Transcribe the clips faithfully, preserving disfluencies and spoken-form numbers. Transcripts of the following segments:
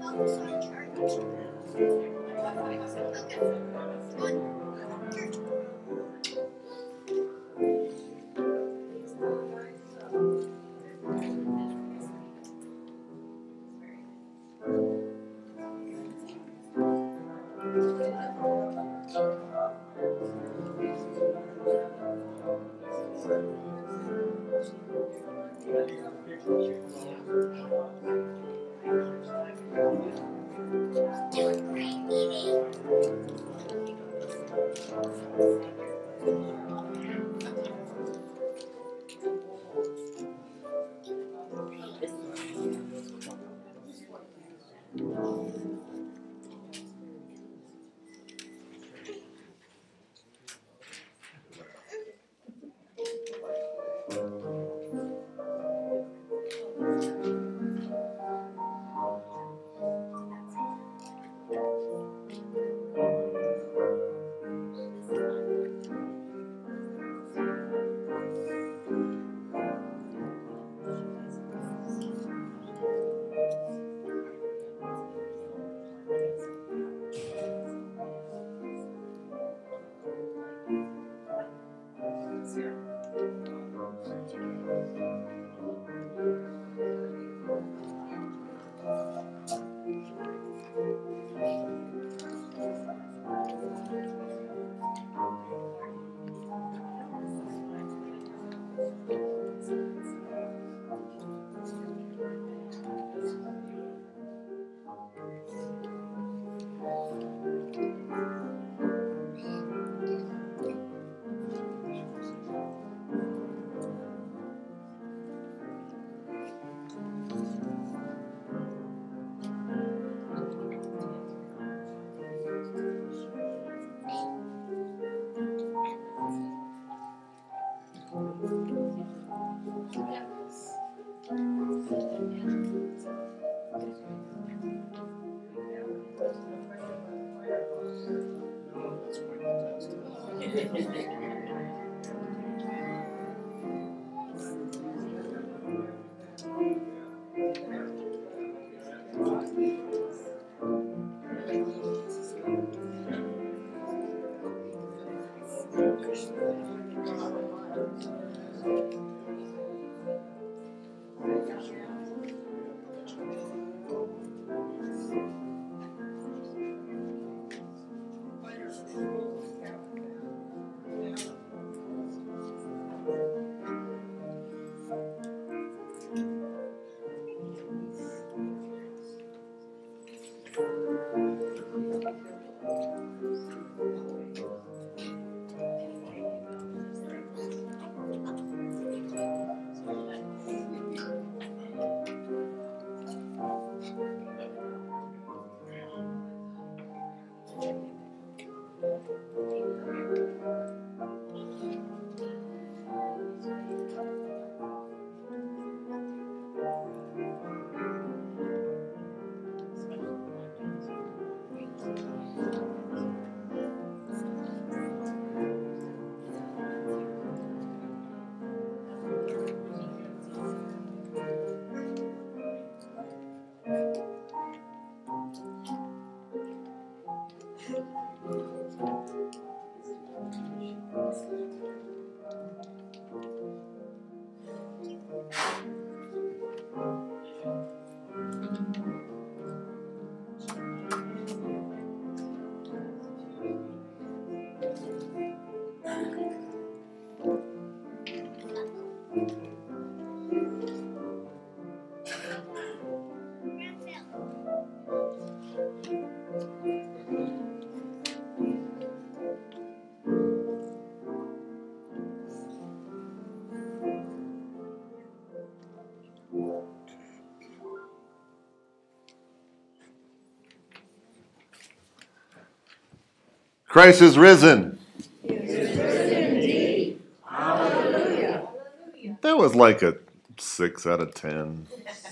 Christ is risen. He is risen indeed. Hallelujah. That was like a six out of ten.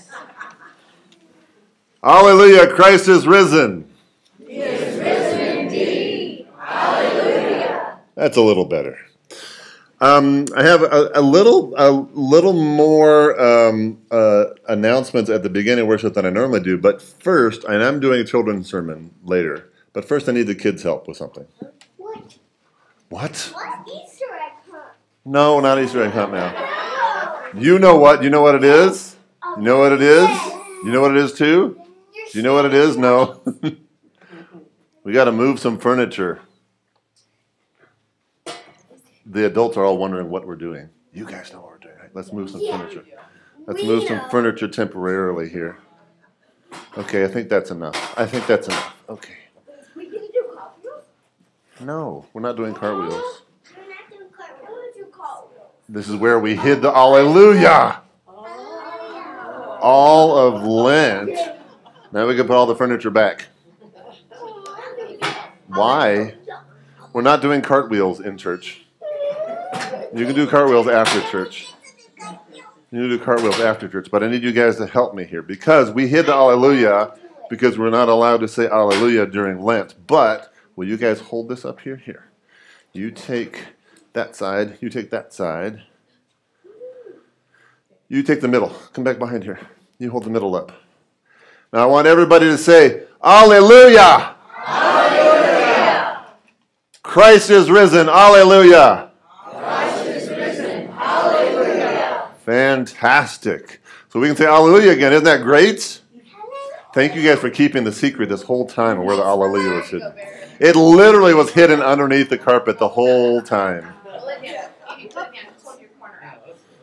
Hallelujah, Christ is risen. He is risen indeed. Hallelujah. That's a little better. Um, I have a, a little, a little more um, uh, announcements at the beginning of worship than I normally do. But first, and I'm doing a children's sermon later. But first, I need the kids' help with something. What? What? What Easter egg hunt? No, not Easter egg hunt now. You know what? You know what it is? You know what it is? You know what it is too? Do you know what it is? No. We got to move some furniture. The adults are all wondering what we're doing. You guys know what we're doing, right? Let's move some furniture. Let's move some furniture temporarily here. Okay, I think that's enough. I think that's enough. Okay. We gonna do cartwheels? No, we're not doing cartwheels. We're not doing cartwheels. What do cartwheels? This is where we hid the Alleluia. All of Lent. Now we can put all the furniture back. Why? We're not doing cartwheels in church. You can do cartwheels after church. You can do cartwheels after church, but I need you guys to help me here because we hid the Alleluia because we're not allowed to say Alleluia during Lent. But will you guys hold this up here? Here. You take that side. You take that side. You take the middle. Come back behind here. You hold the middle up. Now I want everybody to say, Alleluia! Hallelujah! Christ is risen. Alleluia! Christ is risen. Hallelujah! Fantastic. So we can say Alleluia again. Isn't that great? Thank you guys for keeping the secret this whole time of where the Alleluia was hidden. It literally was hidden underneath the carpet the whole time. Olivia, you put me on hold your corner out.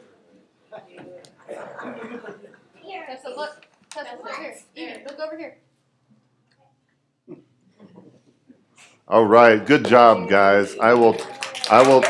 Tessa, look. Tessa, look here. Evie, look over here. All right, good job, guys. I will, I will.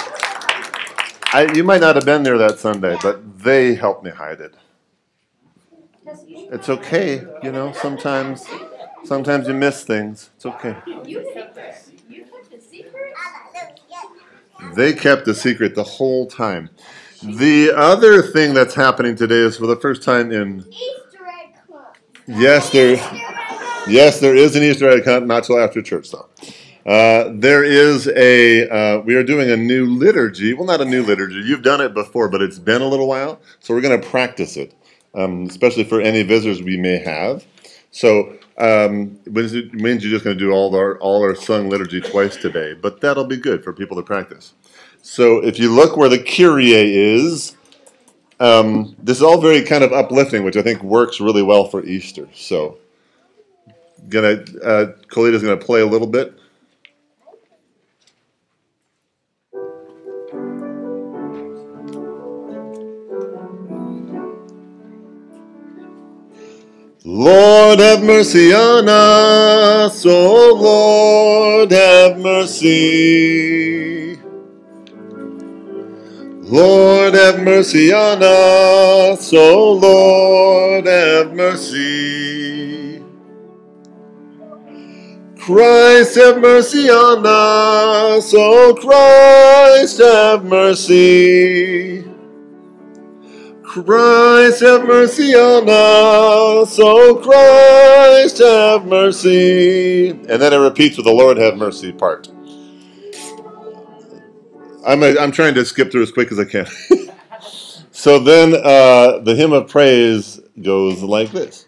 I, you might not have been there that Sunday, but they helped me hide it. It's okay, you know. Sometimes, sometimes you miss things. It's okay. You kept this. You kept the secret? They kept the secret the whole time. The other thing that's happening today is for the first time in. Easter egg hunt. Yes, there. Yes, there is an Easter egg hunt. Not till after church, though. Uh, there is a. Uh, we are doing a new liturgy. Well, not a new liturgy. You've done it before, but it's been a little while, so we're going to practice it, um, especially for any visitors we may have. So, um, it means you're just going to do all our all our sung liturgy twice today, but that'll be good for people to practice. So, if you look where the Kyrie is, um, this is all very kind of uplifting, which I think works really well for Easter. So, gonna uh, Colita's gonna play a little bit. Lord, have mercy on us, O Lord, have mercy. Lord, have mercy on us, O Lord, have mercy. Christ, have mercy on us, O Christ, have mercy. Christ, have mercy on us, O Christ, have mercy. And then it repeats with the Lord have mercy part. I'm, a, I'm trying to skip through as quick as I can. So then uh, the hymn of praise goes like this.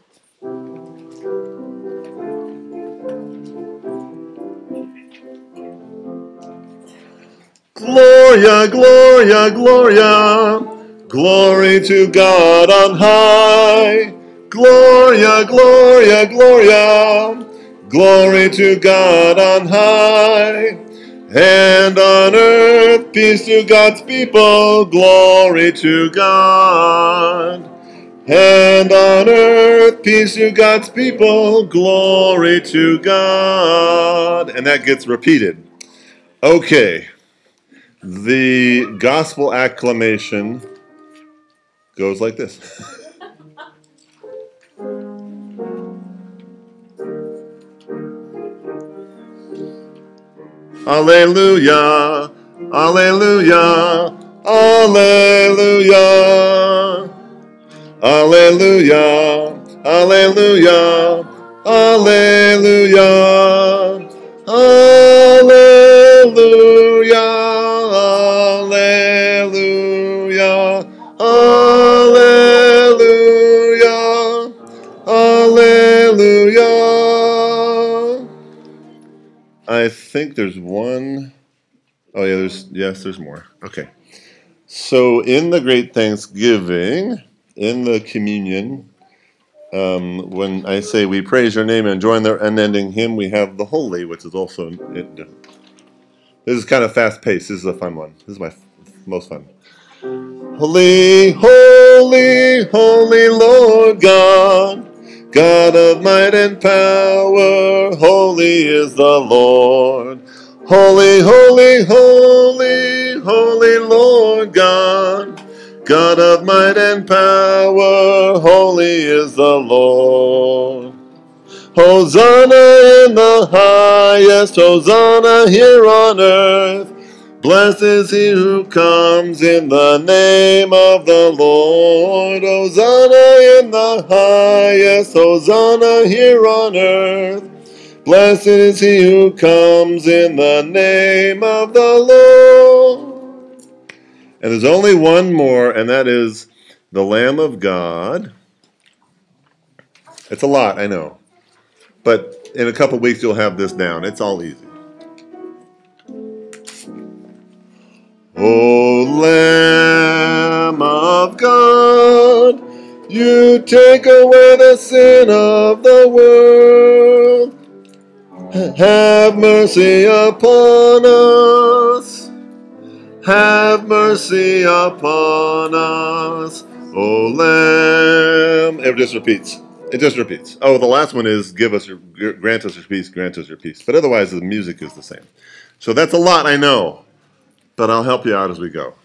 Gloria, Gloria, Gloria. Glory to God on high. Gloria, Gloria, Gloria. Glory to God on high. And on earth, peace to God's people. Glory to God. And on earth, peace to God's people. Glory to God. And that gets repeated. Okay. The gospel acclamation goes like this. Alleluia, alleluia, alleluia. Alleluia, alleluia, alleluia. Alleluia, alleluia. Hallelujah. I think there's one. Oh, yeah, there's, yes, there's more. Okay. So in the great Thanksgiving, in the communion, um, when I say we praise your name and join the unending hymn, we have the holy, which is also, it, this is kind of fast paced. This is a fun one. This is my f- most fun. Holy, holy, holy Lord God, God of might and power, holy is the Lord. Holy, holy, holy, holy Lord God, God of might and power, holy is the Lord. Hosanna in the highest, Hosanna here on earth. Blessed is he who comes in the name of the Lord. Hosanna in the highest, Hosanna here on earth. Blessed is he who comes in the name of the Lord. And there's only one more, and that is the Lamb of God. It's a lot, I know. But in a couple weeks, you'll have this down. It's all easy. O Lamb of God, you take away the sin of the world. Have mercy upon us. Have mercy upon us. O Lamb. It just repeats. It just repeats. Oh, the last one is give us your, grant us your peace, grant us your peace. But otherwise, the music is the same. So that's a lot, I know. But I'll help you out as we go.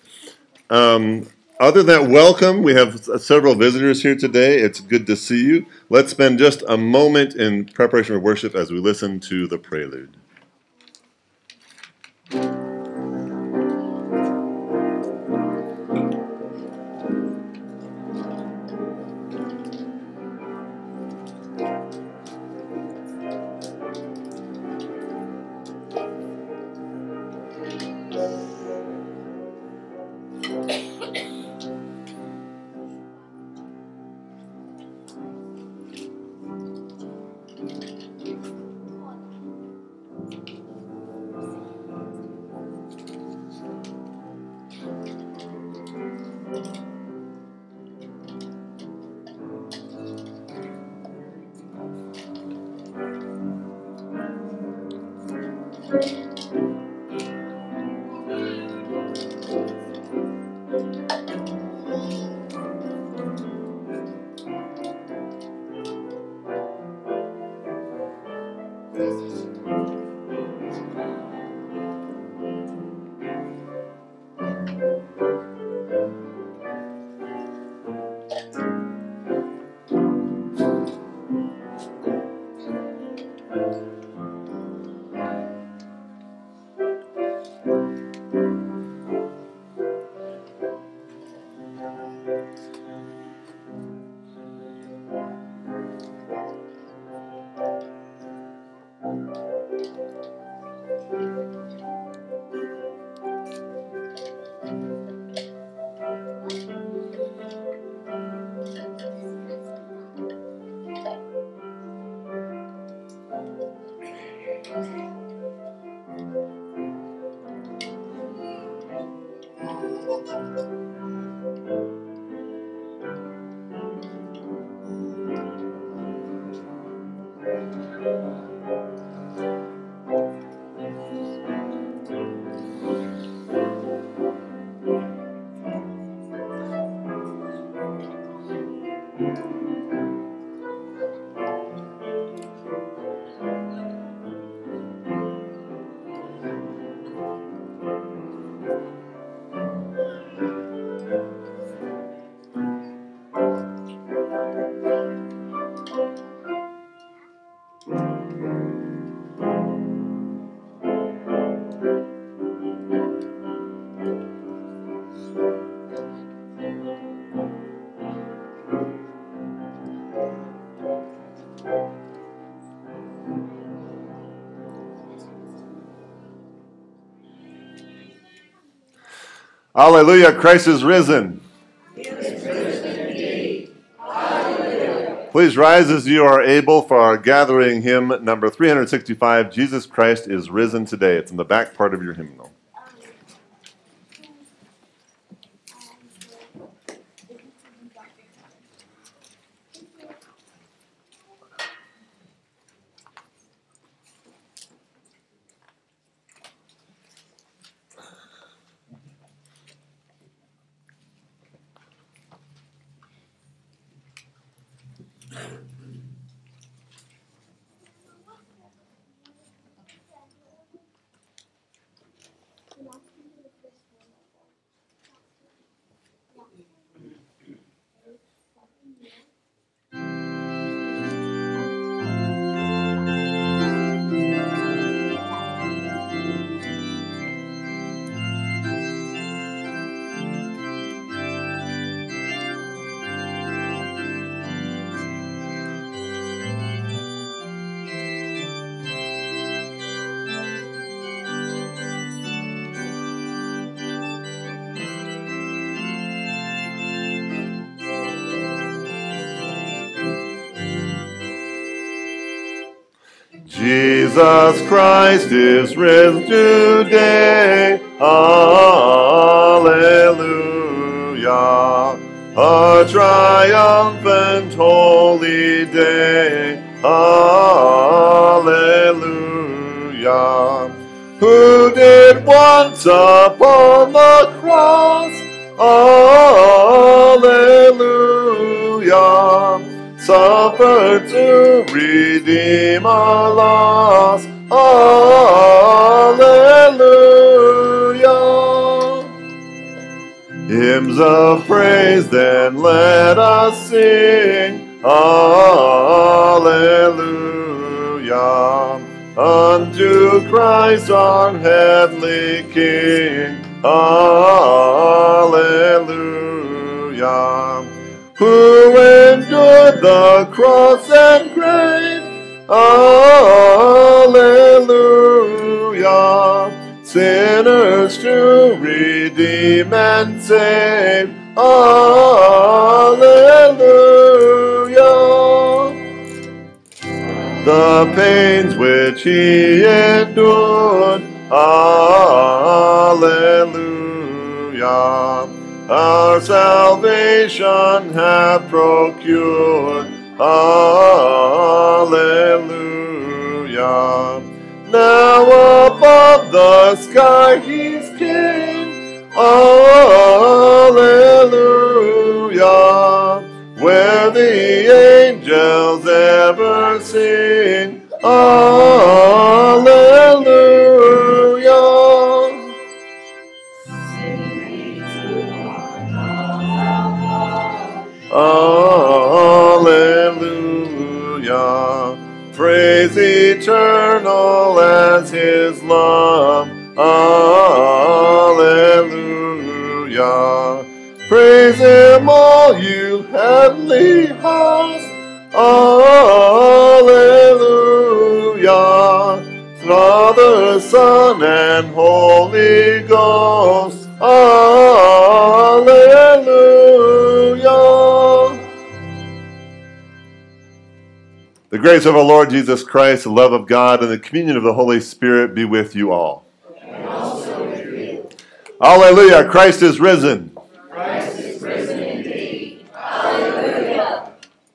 Um, other than that, welcome. We have several visitors here today. It's good to see you. Let's spend just a moment in preparation for worship as we listen to the prelude. Hallelujah, Christ is risen. He is risen indeed. Hallelujah. Please rise as you are able for our gathering hymn number three hundred sixty-five, Jesus Christ is Risen Today. It's in the back part of your hymnal. Jesus Christ is risen today. Alleluia. A triumphant holy day. Alleluia. Who did once upon the cross. Alleluia. Suffer to redeem our loss. Alleluia. Hymns of praise then let us sing. Alleluia. Unto Christ our heavenly King. Alleluia. Who endured the cross and grave. Alleluia. Sinners to redeem and save. Alleluia. The pains which he endured. Alleluia. Our salvation hath procured. Alleluia. Now above the sky he's King. Alleluia. Where the angels ever sing. Alleluia. Alleluia. Praise eternal as his love. Alleluia. Praise him all you heavenly hosts. Alleluia. Father, Son, and Holy Ghost. Alleluia. The grace of our Lord Jesus Christ, the love of God, and the communion of the Holy Spirit be with you all. And also with you. Alleluia. Christ is risen. Christ is risen indeed. Hallelujah.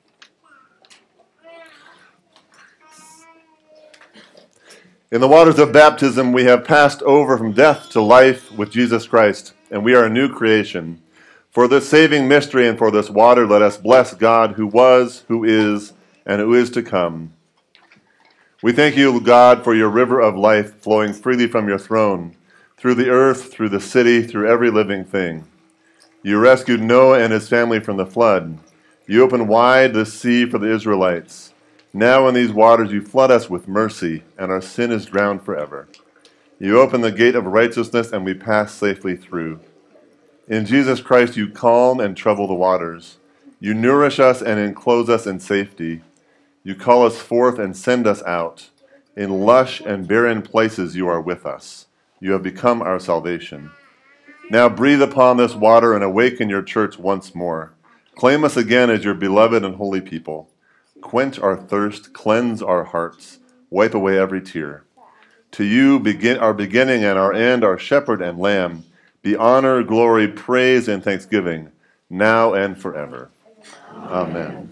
In the waters of baptism, we have passed over from death to life with Jesus Christ, and we are a new creation. For this saving mystery and for this water, let us bless God who was, who is, and who is to come. We thank you, God, for your river of life flowing freely from your throne, through the earth, through the city, through every living thing. You rescued Noah and his family from the flood. You opened wide the sea for the Israelites. Now in these waters you flood us with mercy, and our sin is drowned forever. You open the gate of righteousness, and we pass safely through. In Jesus Christ you calm and trouble the waters. You nourish us and enclose us in safety. You call us forth and send us out. In lush and barren places you are with us. You have become our salvation. Now breathe upon this water and awaken your church once more. Claim us again as your beloved and holy people. Quench our thirst, cleanse our hearts, wipe away every tear. To you, begin our beginning and our end, our shepherd and lamb, be honor, glory, praise, and thanksgiving, now and forever. Amen.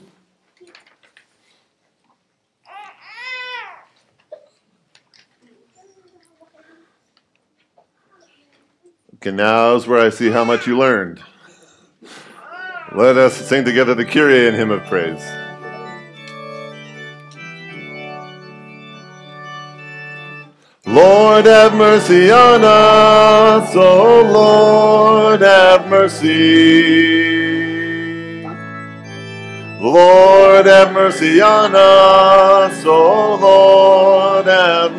Okay, now is where I see how much you learned. Let us sing together the Kyrie and hymn of praise. Lord, have mercy on us, O Lord, have mercy. Lord, have mercy on us, O Lord, have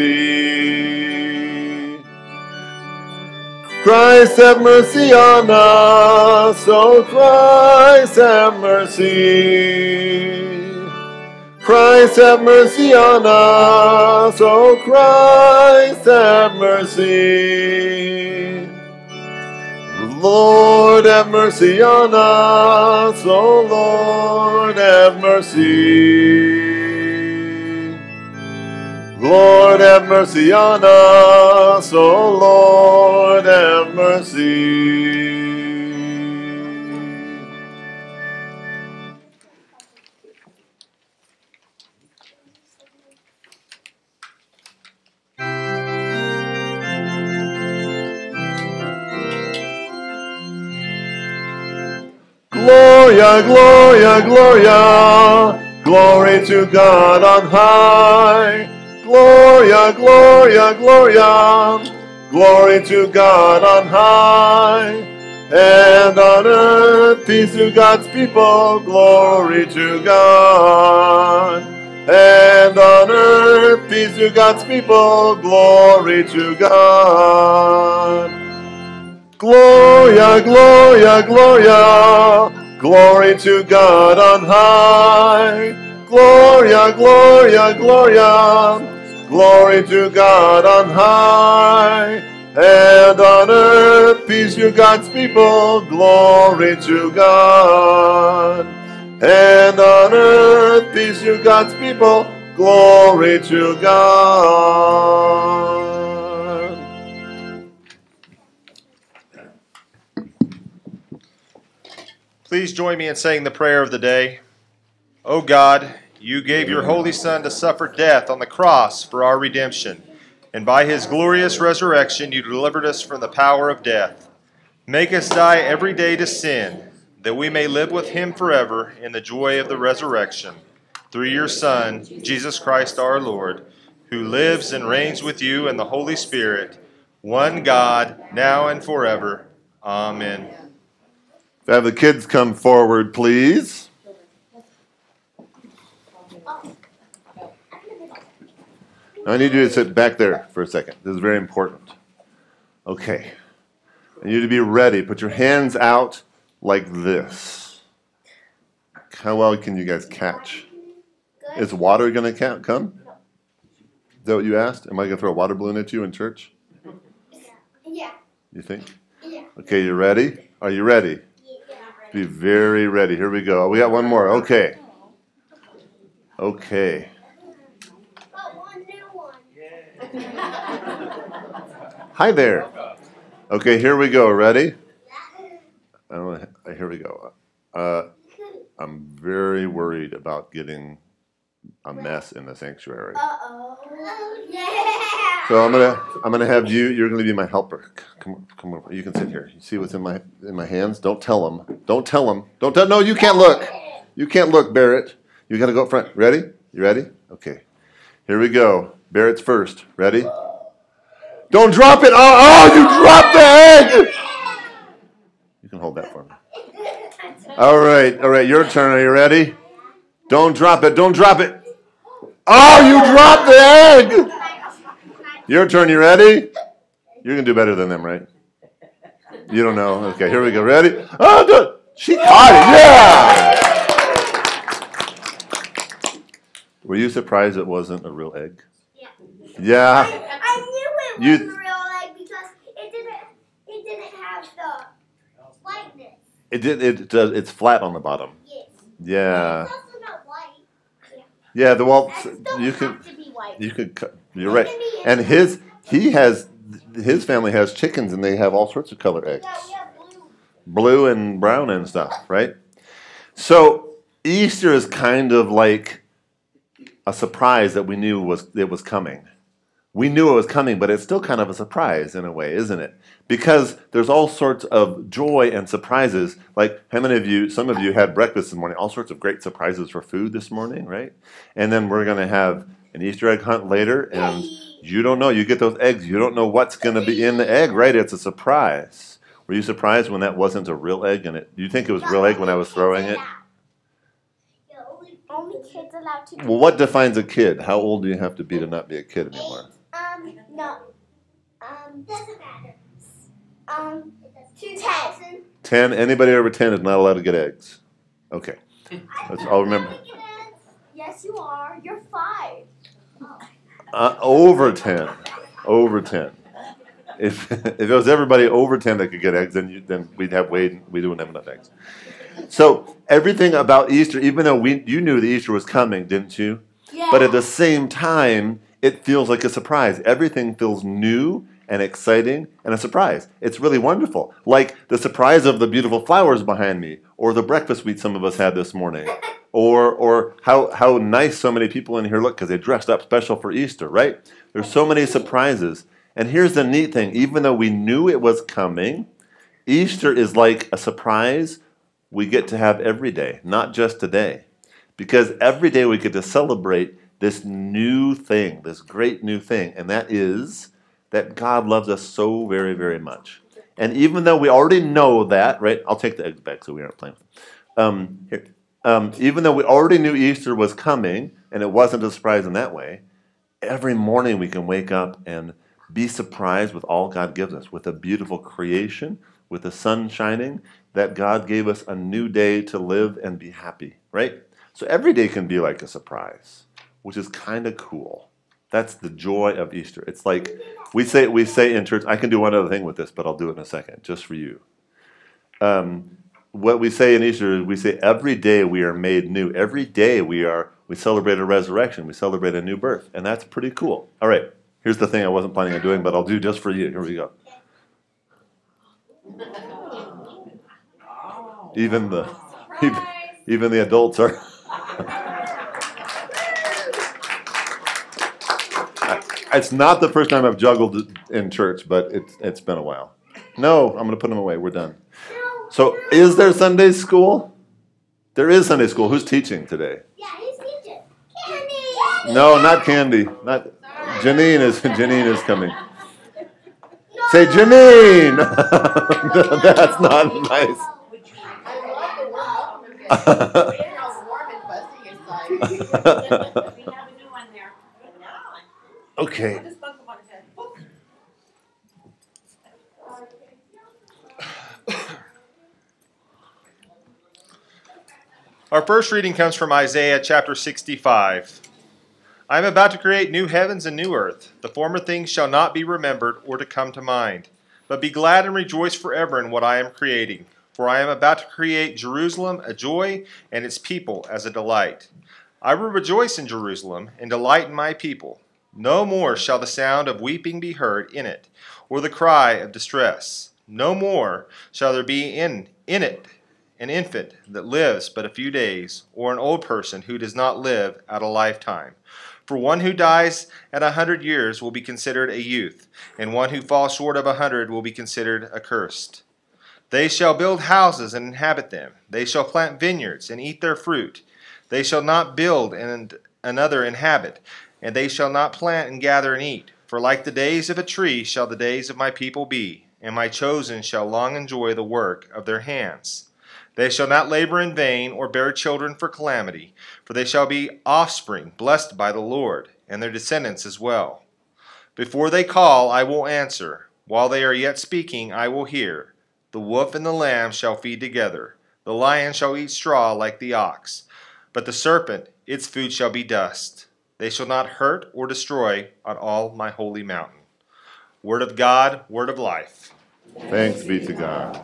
mercy. Christ, have mercy on us, O Christ, have mercy. Christ, have mercy on us, O Christ, have mercy. Lord, have mercy on us, O Lord, have mercy. Lord, have mercy on us, O Lord, have mercy. Gloria, Gloria, Gloria, glory to God on high. Gloria, Gloria, Gloria, glory to God on high. And on earth, peace to God's people, glory to God. And on earth, peace to God's people, glory to God. Gloria, Gloria, Gloria, glory to God on high. Gloria, Gloria, Gloria, glory to God on high. And on earth, peace to God's people, glory to God. And on earth, peace to God's people, glory to God. Please join me in saying the prayer of the day. O God, you gave your Holy Son to suffer death on the cross for our redemption, and by his glorious resurrection you delivered us from the power of death. Make us die every day to sin, that we may live with him forever in the joy of the resurrection. Through your Son, Jesus Christ our Lord, who lives and reigns with you in the Holy Spirit, one God, now and forever. Amen. Have the kids come forward, please. Now I need you to sit back there for a second. This is very important. Okay. I need you to be ready. Put your hands out like this. How well can you guys catch? Is water going to come? Is that what you asked? Am I going to throw a water balloon at you in church? Yeah. You think? Yeah. Okay, you ready? Are you ready? Be very ready. Here we go. We got one more. Okay. Okay. But one new one. Hi there. Okay, here we go. Ready? I don't know, here we go. Uh, I'm very worried about getting a mess in the sanctuary. Uh-oh. Yeah. So I'm gonna I'm gonna have you. You're gonna be my helper. Come come over. You can sit here. You see what's in my in my hands? Don't tell them. Don't tell them. Don't tell. No, you can't look. You can't look, Barrett. You gotta go up front. Ready? You ready? Okay. Here we go. Barrett's first. Ready? Don't drop it. Oh, oh, you dropped the egg. You can hold that for me. All right. All right. Your turn. Are you ready? Don't drop it. Don't drop it. Oh, you dropped the egg. Your turn, you ready? You're going to do better than them, right? You don't know. Okay, here we go. Ready? Oh, do- she caught it. Yeah! Were you surprised it wasn't a real egg? Yeah. Yeah. I, I knew it You- wasn't real egg because it didn't it didn't have the whiteness. It did. It does. It's flat on the bottom. Yes. Yeah. It's also not white. Yeah, the well, Eggs don't you have could, to be white. you could, cut- you're right. And his, he has, his family has chickens and they have all sorts of color eggs. Yeah, we have blue. Blue and brown and stuff, right? So Easter is kind of like a surprise that we knew was it was coming. We knew it was coming, but it's still kind of a surprise in a way, isn't it? Because there's all sorts of joy and surprises. Like how many of you, some of you had breakfast this morning, all sorts of great surprises for food this morning, right? And then we're going to have an Easter egg hunt later, and you don't know. You get those eggs, you don't know what's going to be in the egg, right? It's a surprise. Were you surprised when that wasn't a real egg? And it, do you think it was real egg when I was throwing it? Only kids allowed to. Well, what defines a kid? How old do you have to be to not be a kid anymore? Um, no. Um, doesn't matter. Um, ten. ten. Anybody over ten is not allowed to get eggs. Okay. Let's all remember. Yes, you are. You're five. Uh, over ten. Over ten. If if it was everybody over ten that could get eggs, then you, then we'd have way we wouldn't have enough eggs. So everything about Easter, even though we you knew that Easter was coming, didn't you? Yeah. But at the same time, it feels like a surprise. Everything feels new and exciting and a surprise. It's really wonderful. Like the surprise of the beautiful flowers behind me, or the breakfast we some of us had this morning, or or how how nice so many people in here look because they dressed up special for Easter, right? There's so many surprises. And here's the neat thing, even though we knew it was coming, Easter is like a surprise we get to have every day, not just today. Because every day we get to celebrate this new thing, this great new thing, and that is that God loves us so very, very much. And even though we already know that, right? I'll take the eggs back so we aren't playing. Um, here. Um, even though we already knew Easter was coming, and it wasn't a surprise in that way, every morning we can wake up and be surprised with all God gives us, with a beautiful creation, with the sun shining, that God gave us a new day to live and be happy, right? So every day can be like a surprise, which is kind of cool. That's the joy of Easter. It's like we say we say in church, I can do one other thing with this, but I'll do it in a second, just for you. Um, what we say in Easter is we say every day we are made new. Every day we are we celebrate a resurrection. We celebrate a new birth, and that's pretty cool. All right. Here's the thing I wasn't planning on doing, but I'll do just for you. Here we go. Even the even, even the adults are. It's not the first time I've juggled in church, but it's it's been a while. No, I'm going to put them away. We're done. So, is there Sunday school? There is Sunday school. Who's teaching today? Yeah, he's teaching. Candy. No, not Candy. Not Janine is Janine is coming. Say Janine. That's not nice. Okay. Our first reading comes from Isaiah chapter sixty-five. I am about to create new heavens and new earth. The former things shall not be remembered or to come to mind. But be glad and rejoice forever in what I am creating. For I am about to create Jerusalem a joy and its people as a delight. I will rejoice in Jerusalem and delight in my people. No more shall the sound of weeping be heard in it, or the cry of distress. No more shall there be in, in it an infant that lives but a few days, or an old person who does not live out a lifetime. For one who dies at a hundred years will be considered a youth, and one who falls short of a hundred will be considered accursed. They shall build houses and inhabit them. They shall plant vineyards and eat their fruit. They shall not build and another inhabit, and they shall not plant and gather and eat. For like the days of a tree shall the days of my people be, and my chosen shall long enjoy the work of their hands. They shall not labor in vain or bear children for calamity, for they shall be offspring blessed by the Lord, and their descendants as well. Before they call, I will answer. While they are yet speaking, I will hear. The wolf and the lamb shall feed together. The lion shall eat straw like the ox. But the serpent, its food shall be dust. They shall not hurt or destroy on all my holy mountain. Word of God, word of life. Thanks be to God.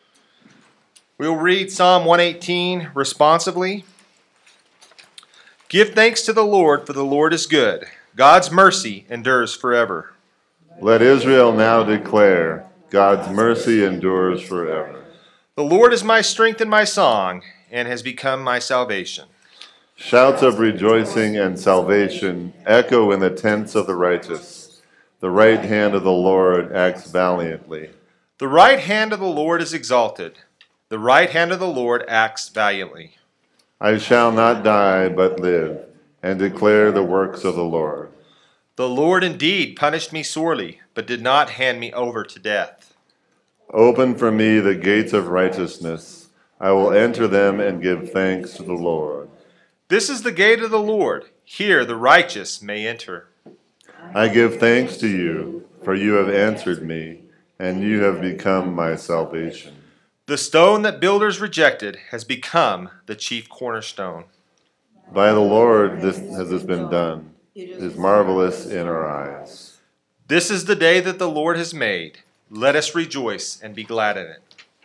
We'll read Psalm one eighteen responsively. Give thanks to the Lord, for the Lord is good. God's mercy endures forever. Let Israel now declare, God's mercy endures forever. The Lord is my strength and my song, and has become my salvation. Shouts of rejoicing and salvation echo in the tents of the righteous. The right hand of the Lord acts valiantly. The right hand of the Lord is exalted. The right hand of the Lord acts valiantly. I shall not die, but live, and declare the works of the Lord. The Lord indeed punished me sorely, but did not hand me over to death. Open for me the gates of righteousness. I will enter them and give thanks to the Lord. This is the gate of the Lord. Here the righteous may enter. I give thanks to you, for you have answered me, and you have become my salvation. The stone that builders rejected has become the chief cornerstone. By the Lord this has this been done. It is marvelous in our eyes. This is the day that the Lord has made. Let us rejoice and be glad in it.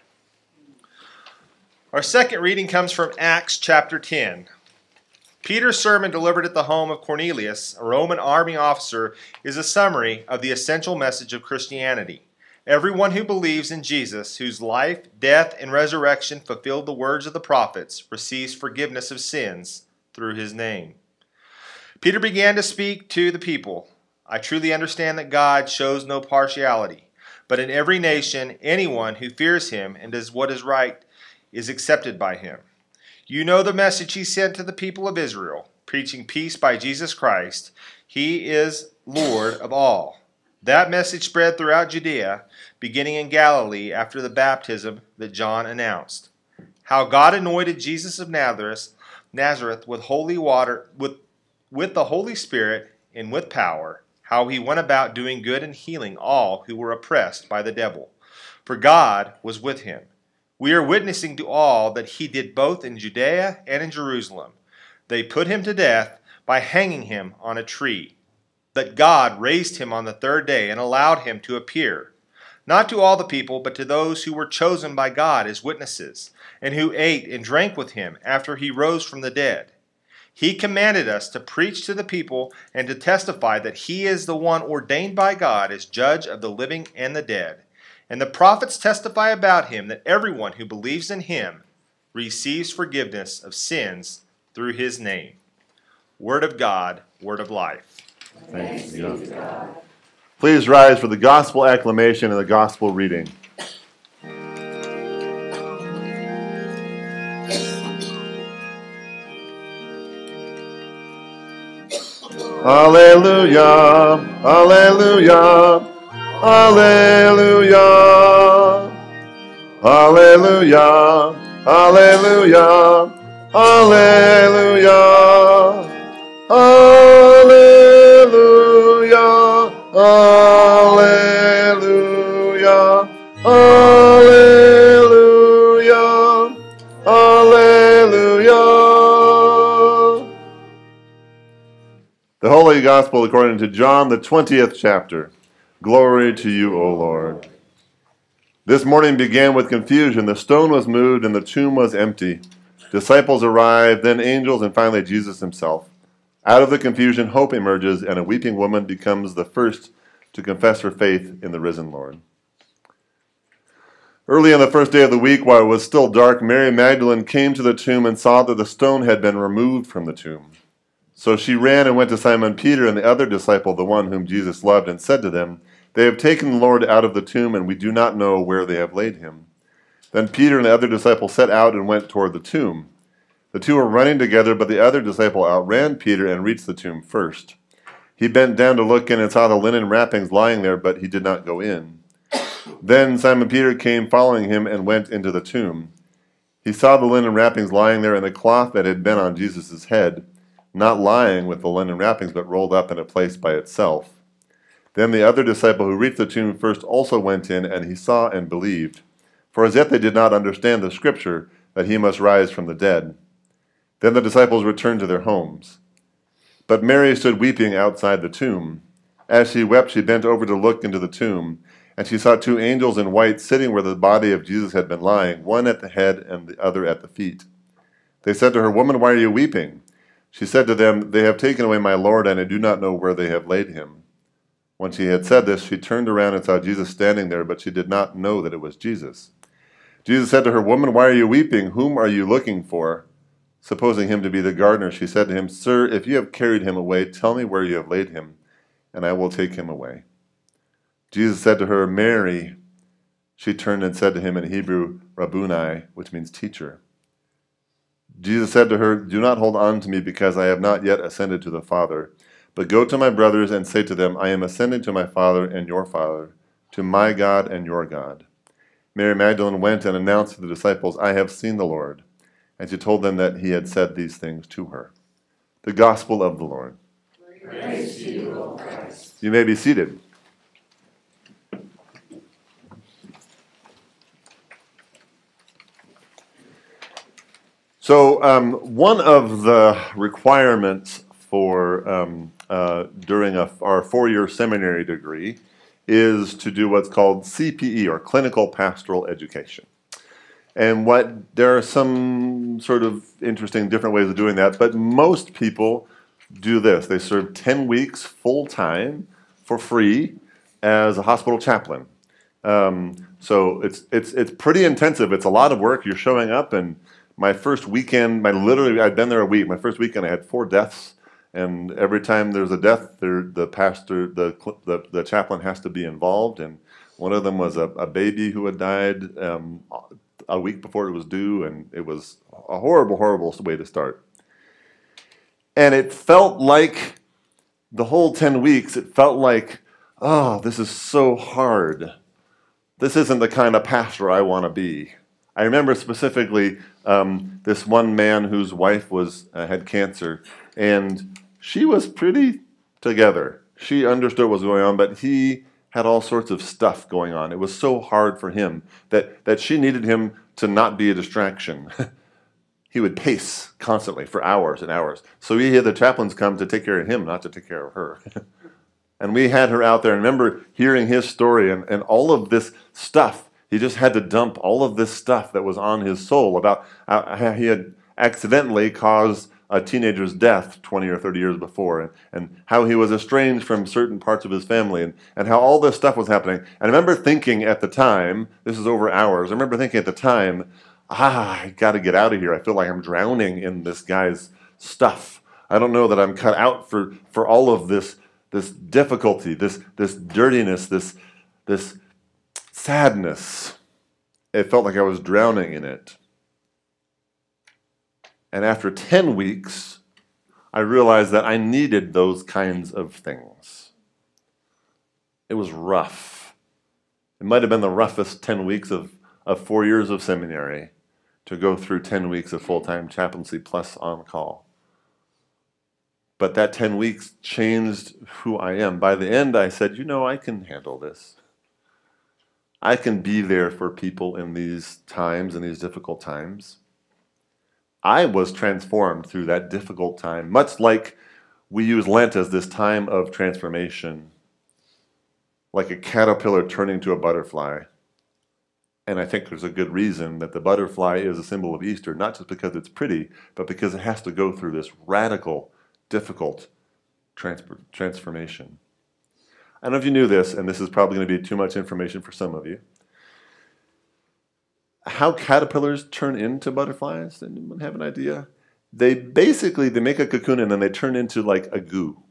Our second reading comes from Acts chapter ten. Peter's sermon delivered at the home of Cornelius, a Roman army officer, is a summary of the essential message of Christianity. Everyone who believes in Jesus, whose life, death, and resurrection fulfilled the words of the prophets, receives forgiveness of sins through his name. Peter began to speak to the people. I truly understand that God shows no partiality, but in every nation, anyone who fears him and does what is right is accepted by him. You know the message he sent to the people of Israel, preaching peace by Jesus Christ. He is Lord of all. That message spread throughout Judea, beginning in Galilee after the baptism that John announced. How God anointed Jesus of Nazareth, Nazareth with holy water, with, with the Holy Spirit and with power. How he went about doing good and healing all who were oppressed by the devil. For God was with him. We are witnessing to all that he did both in Judea and in Jerusalem. They put him to death by hanging him on a tree. That God raised him on the third day and allowed him to appear, not to all the people, but to those who were chosen by God as witnesses, and who ate and drank with him after he rose from the dead. He commanded us to preach to the people and to testify that he is the one ordained by God as judge of the living and the dead. And the prophets testify about him that everyone who believes in him receives forgiveness of sins through his name. Word of God, word of life. Thanks be to God. Please rise for the gospel acclamation and the gospel reading. Alleluia, alleluia, alleluia, alleluia, alleluia, alleluia, alleluia, alleluia, alleluia, alleluia. The Holy Gospel according to John, the twentieth chapter. Glory to you, O Lord. This morning began with confusion. The stone was moved and the tomb was empty. Disciples arrived, then angels, and finally Jesus himself. Out of the confusion, hope emerges, and a weeping woman becomes the first to confess her faith in the risen Lord. Early on the first day of the week, while it was still dark, Mary Magdalene came to the tomb and saw that the stone had been removed from the tomb. So she ran and went to Simon Peter and the other disciple, the one whom Jesus loved, and said to them, "They have taken the Lord out of the tomb, and we do not know where they have laid him." Then Peter and the other disciple set out and went toward the tomb. The two were running together, but the other disciple outran Peter and reached the tomb first. He bent down to look in and saw the linen wrappings lying there, but he did not go in. Then Simon Peter came following him and went into the tomb. He saw the linen wrappings lying there and the cloth that had been on Jesus' head, not lying with the linen wrappings, but rolled up in a place by itself. Then the other disciple who reached the tomb first also went in, and he saw and believed. For as yet they did not understand the scripture, that he must rise from the dead. Then the disciples returned to their homes. But Mary stood weeping outside the tomb. As she wept, she bent over to look into the tomb, and she saw two angels in white sitting where the body of Jesus had been lying, one at the head and the other at the feet. They said to her, "Woman, why are you weeping?" She said to them, "They have taken away my Lord, and I do not know where they have laid him." When she had said this, she turned around and saw Jesus standing there, but she did not know that it was Jesus. Jesus said to her, "Woman, why are you weeping? Whom are you looking for?" Supposing him to be the gardener, she said to him, "Sir, if you have carried him away, tell me where you have laid him, and I will take him away." Jesus said to her, "Mary." She turned and said to him in Hebrew, "Rabboni," which means teacher. Jesus said to her, "Do not hold on to me, because I have not yet ascended to the Father. But go to my brothers and say to them, I am ascending to my Father and your Father, to my God and your God." Mary Magdalene went and announced to the disciples, "I have seen the Lord." And she told them that he had said these things to her. The Gospel of the Lord. Praise to you, O Christ. You may be seated. So um, one of the requirements for um, uh, during a, our four-year seminary degree is to do what's called C P E, or Clinical Pastoral Education. And what there are some sort of interesting different ways of doing that, but most people do this. They serve ten weeks full-time for free as a hospital chaplain. Um, so it's, it's, it's pretty intensive. It's a lot of work. You're showing up, and my first weekend, my literally, I'd been there a week. My first weekend, I had four deaths. And every time there's a death, there, the pastor, the, the the chaplain has to be involved. And one of them was a, a baby who had died um, a week before it was due, and it was a horrible, horrible way to start. And it felt like the whole ten weeks, it felt like, oh, this is so hard. This isn't the kind of pastor I want to be. I remember specifically um, this one man whose wife was uh, had cancer, and she was pretty together. She understood what was going on, but he had all sorts of stuff going on. It was so hard for him that, that she needed him to not be a distraction. He would pace constantly for hours and hours. So he had the chaplains come to take care of him, not to take care of her. And we had her out there. And I remember hearing his story and, and all of this stuff. He just had to dump all of this stuff that was on his soul about how he had accidentally caused a teenager's death twenty or thirty years before, and, and how he was estranged from certain parts of his family, and, and how all this stuff was happening. And I remember thinking at the time, this is over hours, I remember thinking at the time, ah, I got to get out of here. I feel like I'm drowning in this guy's stuff. I don't know that I'm cut out for, for all of this, this difficulty, this, this dirtiness, this, this sadness. It felt like I was drowning in it. And after ten weeks, I realized that I needed those kinds of things. It was rough. It might have been the roughest ten weeks of, of four years of seminary to go through ten weeks of full-time chaplaincy plus on-call. But that ten weeks changed who I am. By the end, I said, you know, I can handle this. I can be there for people in these times, in these difficult times. I was transformed through that difficult time, much like we use Lent as this time of transformation, like a caterpillar turning to a butterfly. And I think there's a good reason that the butterfly is a symbol of Easter, not just because it's pretty, but because it has to go through this radical, difficult trans transformation. I don't know if you knew this, and this is probably going to be too much information for some of you. How caterpillars turn into butterflies? Anyone have an idea? They basically, they make a cocoon and then they turn into like a goo.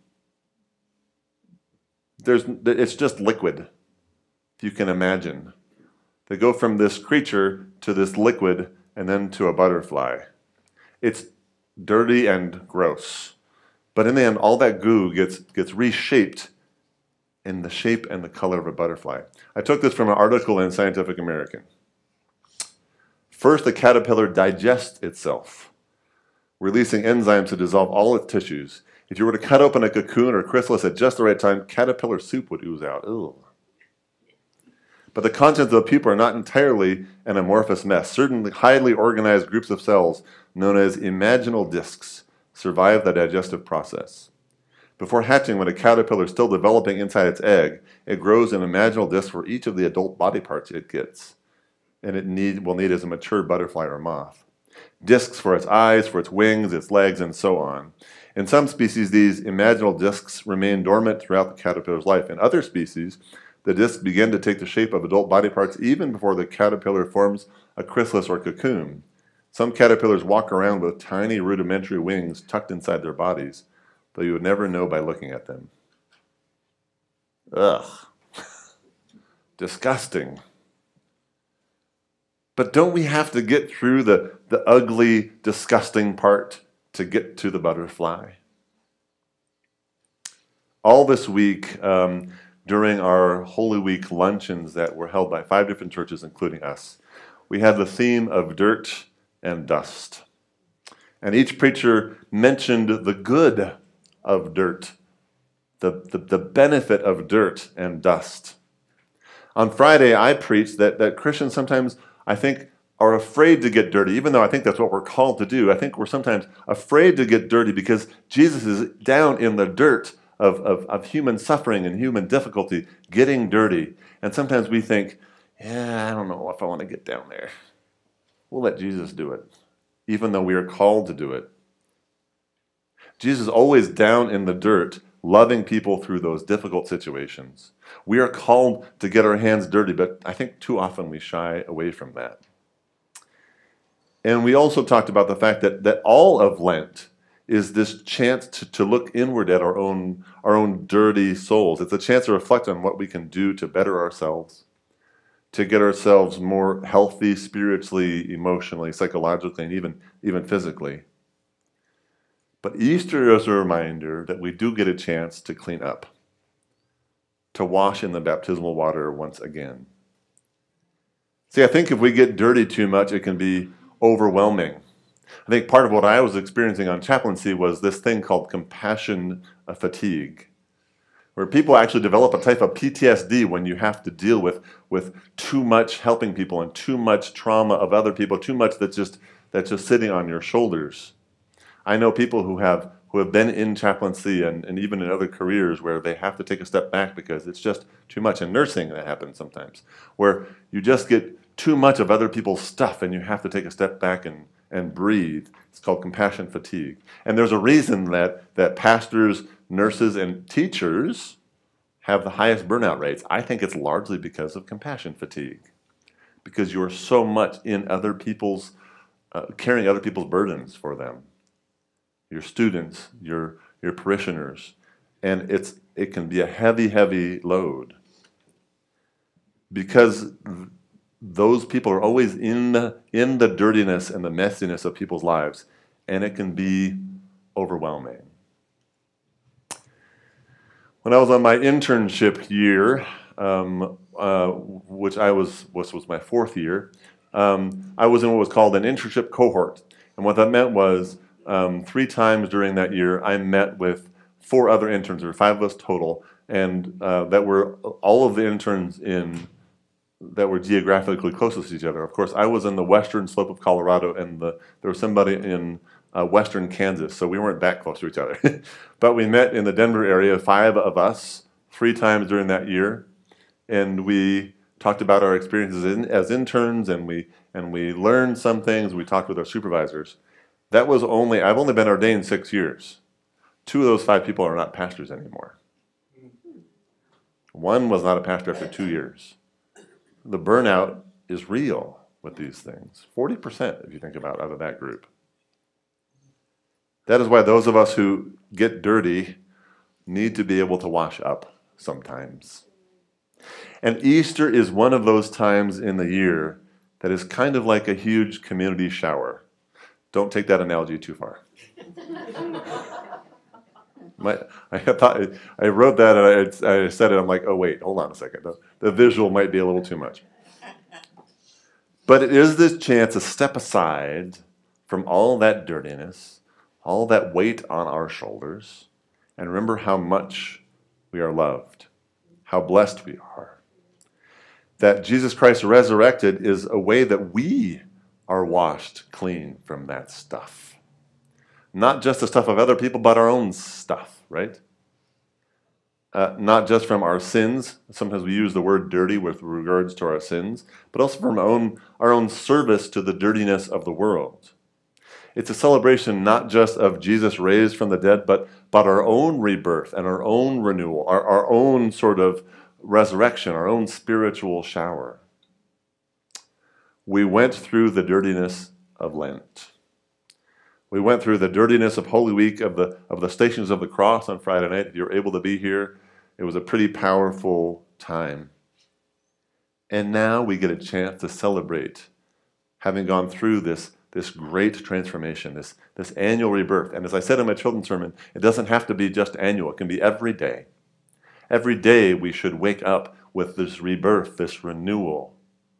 There's, it's just liquid, if you can imagine. They go from this creature to this liquid and then to a butterfly. It's dirty and gross. But in the end, all that goo gets, gets reshaped in the shape and the color of a butterfly. I took this from an article in Scientific American. First, the caterpillar digests itself, releasing enzymes to dissolve all its tissues. If you were to cut open a cocoon or chrysalis at just the right time, caterpillar soup would ooze out. Ugh. But the contents of the pupa are not entirely an amorphous mess. Certain highly organized groups of cells, known as imaginal discs, survive the digestive process. Before hatching, when a caterpillar is still developing inside its egg, it grows an imaginal disc for each of the adult body parts it gets, and it need, will need as a mature butterfly or moth. Discs for its eyes, for its wings, its legs, and so on. In some species, these imaginal discs remain dormant throughout the caterpillar's life. In other species, the discs begin to take the shape of adult body parts even before the caterpillar forms a chrysalis or cocoon. Some caterpillars walk around with tiny rudimentary wings tucked inside their bodies, though you would never know by looking at them. Ugh. Disgusting. But don't we have to get through the, the ugly, disgusting part to get to the butterfly? All this week, um, during our Holy Week luncheons that were held by five different churches, including us, we had the theme of dirt and dust. And each preacher mentioned the good of dirt, the, the, the benefit of dirt and dust. On Friday, I preached that, that Christians sometimes, I think, are afraid to get dirty, even though I think that's what we're called to do. I think we're sometimes afraid to get dirty because Jesus is down in the dirt of, of, of human suffering and human difficulty, getting dirty. And sometimes we think, yeah, I don't know if I want to get down there. We'll let Jesus do it, even though we are called to do it. Jesus is always down in the dirt, loving people through those difficult situations. We are called to get our hands dirty, but I think too often we shy away from that. And we also talked about the fact that, that all of Lent is this chance to, to look inward at our own, our own dirty souls. It's a chance to reflect on what we can do to better ourselves, to get ourselves more healthy spiritually, emotionally, psychologically, and even, even physically. But Easter is a reminder that we do get a chance to clean up, to wash in the baptismal water once again. See, I think if we get dirty too much, it can be overwhelming. I think part of what I was experiencing on chaplaincy was this thing called compassion fatigue, where people actually develop a type of P T S D when you have to deal with, with too much helping people and too much trauma of other people, too much that's just, that's just sitting on your shoulders. I know people who have who have been in chaplaincy and, and even in other careers where they have to take a step back because it's just too much. In nursing, that happens sometimes, where you just get too much of other people's stuff and you have to take a step back and, and breathe. It's called compassion fatigue. And there's a reason that, that pastors, nurses, and teachers have the highest burnout rates. I think it's largely because of compassion fatigue, because you're so much in other people's, uh, carrying other people's burdens for them. Your students, your your parishioners, and it's it can be a heavy, heavy load because those people are always in the in the dirtiness and the messiness of people's lives, and it can be overwhelming. When I was on my internship year, um, uh, which I was which was my fourth year, um, I was in what was called an internship cohort, and what that meant was. Um, three times during that year, I met with four other interns, or five of us total, and uh, that were all of the interns in that were geographically closest to each other. Of course, I was in the western slope of Colorado, and the, there was somebody in uh, western Kansas, so we weren't that close to each other. But we met in the Denver area, five of us, three times during that year, and we talked about our experiences in, as interns, and we and we learned some things. We talked with our supervisors. That was only, I've only been ordained six years. Two of those five people are not pastors anymore. One was not a pastor after two years. The burnout is real with these things. forty percent, if you think about, out of that group. That is why those of us who get dirty need to be able to wash up sometimes. And Easter is one of those times in the year that is kind of like a huge community shower. Don't take that analogy too far. My, I thought I wrote that and I, I said it. I'm like, oh wait, hold on a second. The, the visual might be a little too much. But it is this chance to step aside from all that dirtiness, all that weight on our shoulders, and remember how much we are loved, how blessed we are. That Jesus Christ resurrected is a way that we are washed clean from that stuff. Not just the stuff of other people, but our own stuff, right? Uh, not just from our sins. Sometimes we use the word dirty with regards to our sins, but also from our own, our own service to the dirtiness of the world. It's a celebration not just of Jesus raised from the dead, but, but our own rebirth and our own renewal, our, our own sort of resurrection, our own spiritual shower. We went through the dirtiness of Lent. We went through the dirtiness of Holy Week, of the, of the Stations of the Cross on Friday night. If you were able to be here, it was a pretty powerful time. And now we get a chance to celebrate having gone through this, this great transformation, this, this annual rebirth. And as I said in my children's sermon, it doesn't have to be just annual. It can be every day. Every day we should wake up with this rebirth, this renewal.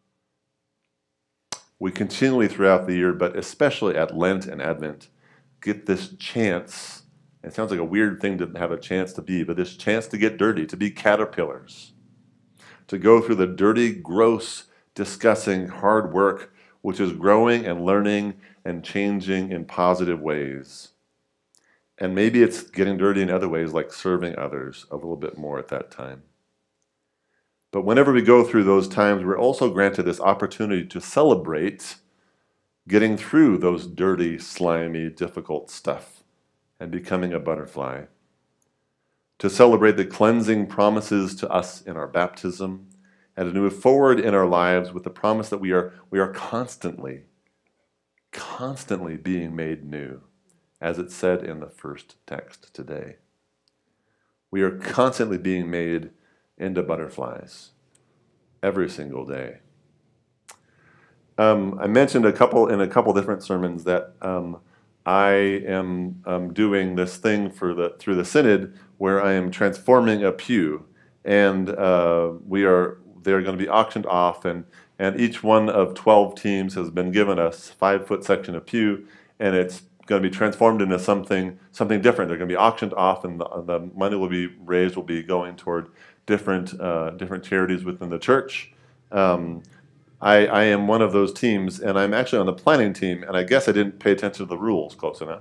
We continually throughout the year, but especially at Lent and Advent, get this chance. It sounds like a weird thing to have a chance to be, but this chance to get dirty, to be caterpillars, to go through the dirty, gross, discussing, hard work, which is growing and learning and changing in positive ways. And maybe it's getting dirty in other ways, like serving others a little bit more at that time. But whenever we go through those times, we're also granted this opportunity to celebrate getting through those dirty, slimy, difficult stuff and becoming a butterfly. To celebrate the cleansing promises to us in our baptism, and to move forward in our lives with the promise that we are, we are constantly, constantly being made new, as it said in the first text today. We are constantly being made into butterflies every single day. Um, I mentioned a couple in a couple different sermons that um, I am um, doing this thing for the through the synod where I am transforming a pew, and uh, we are they're going to be auctioned off, and and each one of twelve teams has been given a five foot section of pew, and it's going to be transformed into something something different. They're going to be auctioned off, and the, the money will be raised will be going toward different uh, different charities within the church. Um, I, I am one of those teams, and I'm actually on the planning team, and I guess I didn't pay attention to the rules close enough.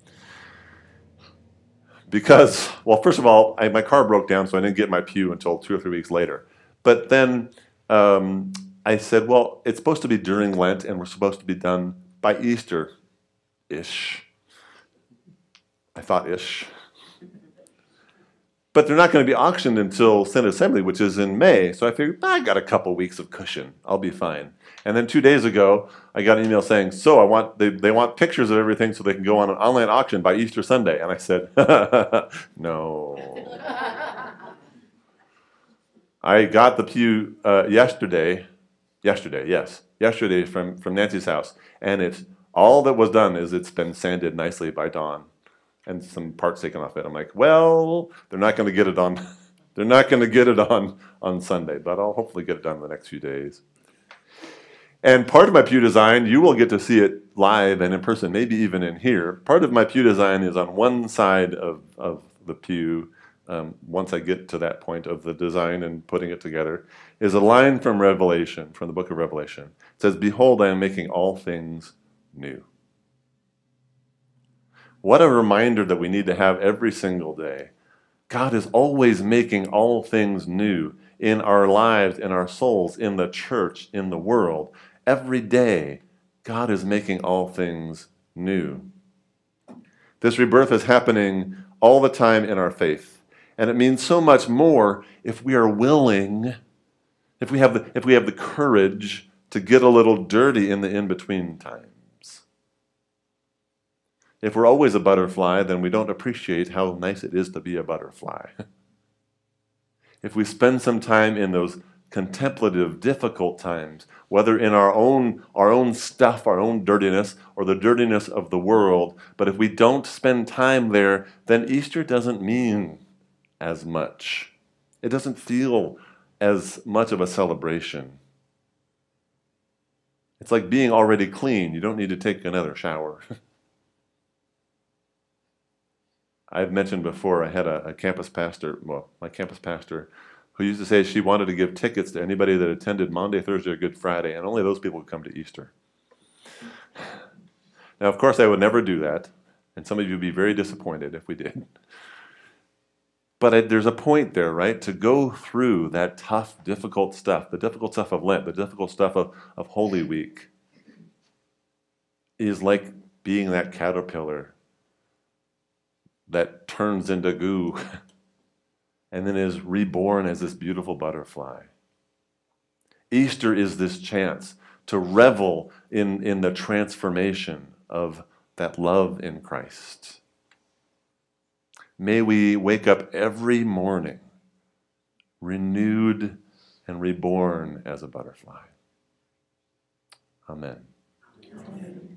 Because, well, first of all, I, my car broke down, so I didn't get my pew until two or three weeks later. But then um, I said, well, it's supposed to be during Lent, and we're supposed to be done by Easter-ish. I thought ish. But they're not going to be auctioned until Synod Assembly, which is in May. So I figured, ah, I got a couple weeks of cushion. I'll be fine. And then two days ago, I got an email saying, so I want they, they want pictures of everything so they can go on an online auction by Easter Sunday. And I said, no. I got the pew uh, yesterday. Yesterday, yes. Yesterday from, from Nancy's house. And it's all that was done is it's been sanded nicely by Dawn. And some parts taken off it. I'm like, well, they're not going to get it on. They're not going to get it on on Sunday, but I'll hopefully get it done in the next few days. And part of my pew design, you will get to see it live and in person, maybe even in here. Part of my pew design is on one side of of the pew. Um, once I get to that point of the design and putting it together, is a line from Revelation, from the book of Revelation. It says, "Behold, I am making all things new." What a reminder that we need to have every single day. God is always making all things new in our lives, in our souls, in the church, in the world. Every day, God is making all things new. This rebirth is happening all the time in our faith. And it means so much more if we are willing, if we have the, if we have the courage to get a little dirty in the in-between time. If we're always a butterfly, then we don't appreciate how nice it is to be a butterfly. If we spend some time in those contemplative, difficult times, whether in our own, our own stuff, our own dirtiness, or the dirtiness of the world, but if we don't spend time there, then Easter doesn't mean as much. It doesn't feel as much of a celebration. It's like being already clean. You don't need to take another shower. I've mentioned before, I had a, a campus pastor, well, my campus pastor, who used to say she wanted to give tickets to anybody that attended Monday, Thursday, or Good Friday, and only those people would come to Easter. Now, of course, I would never do that, and some of you would be very disappointed if we did. But I, there's a point there, right, to go through that tough, difficult stuff, the difficult stuff of Lent, the difficult stuff of, of Holy Week, is like being that caterpillar that turns into goo and then is reborn as this beautiful butterfly. Easter is this chance to revel in, in the transformation of that love in Christ. May we wake up every morning renewed and reborn as a butterfly. Amen. Amen.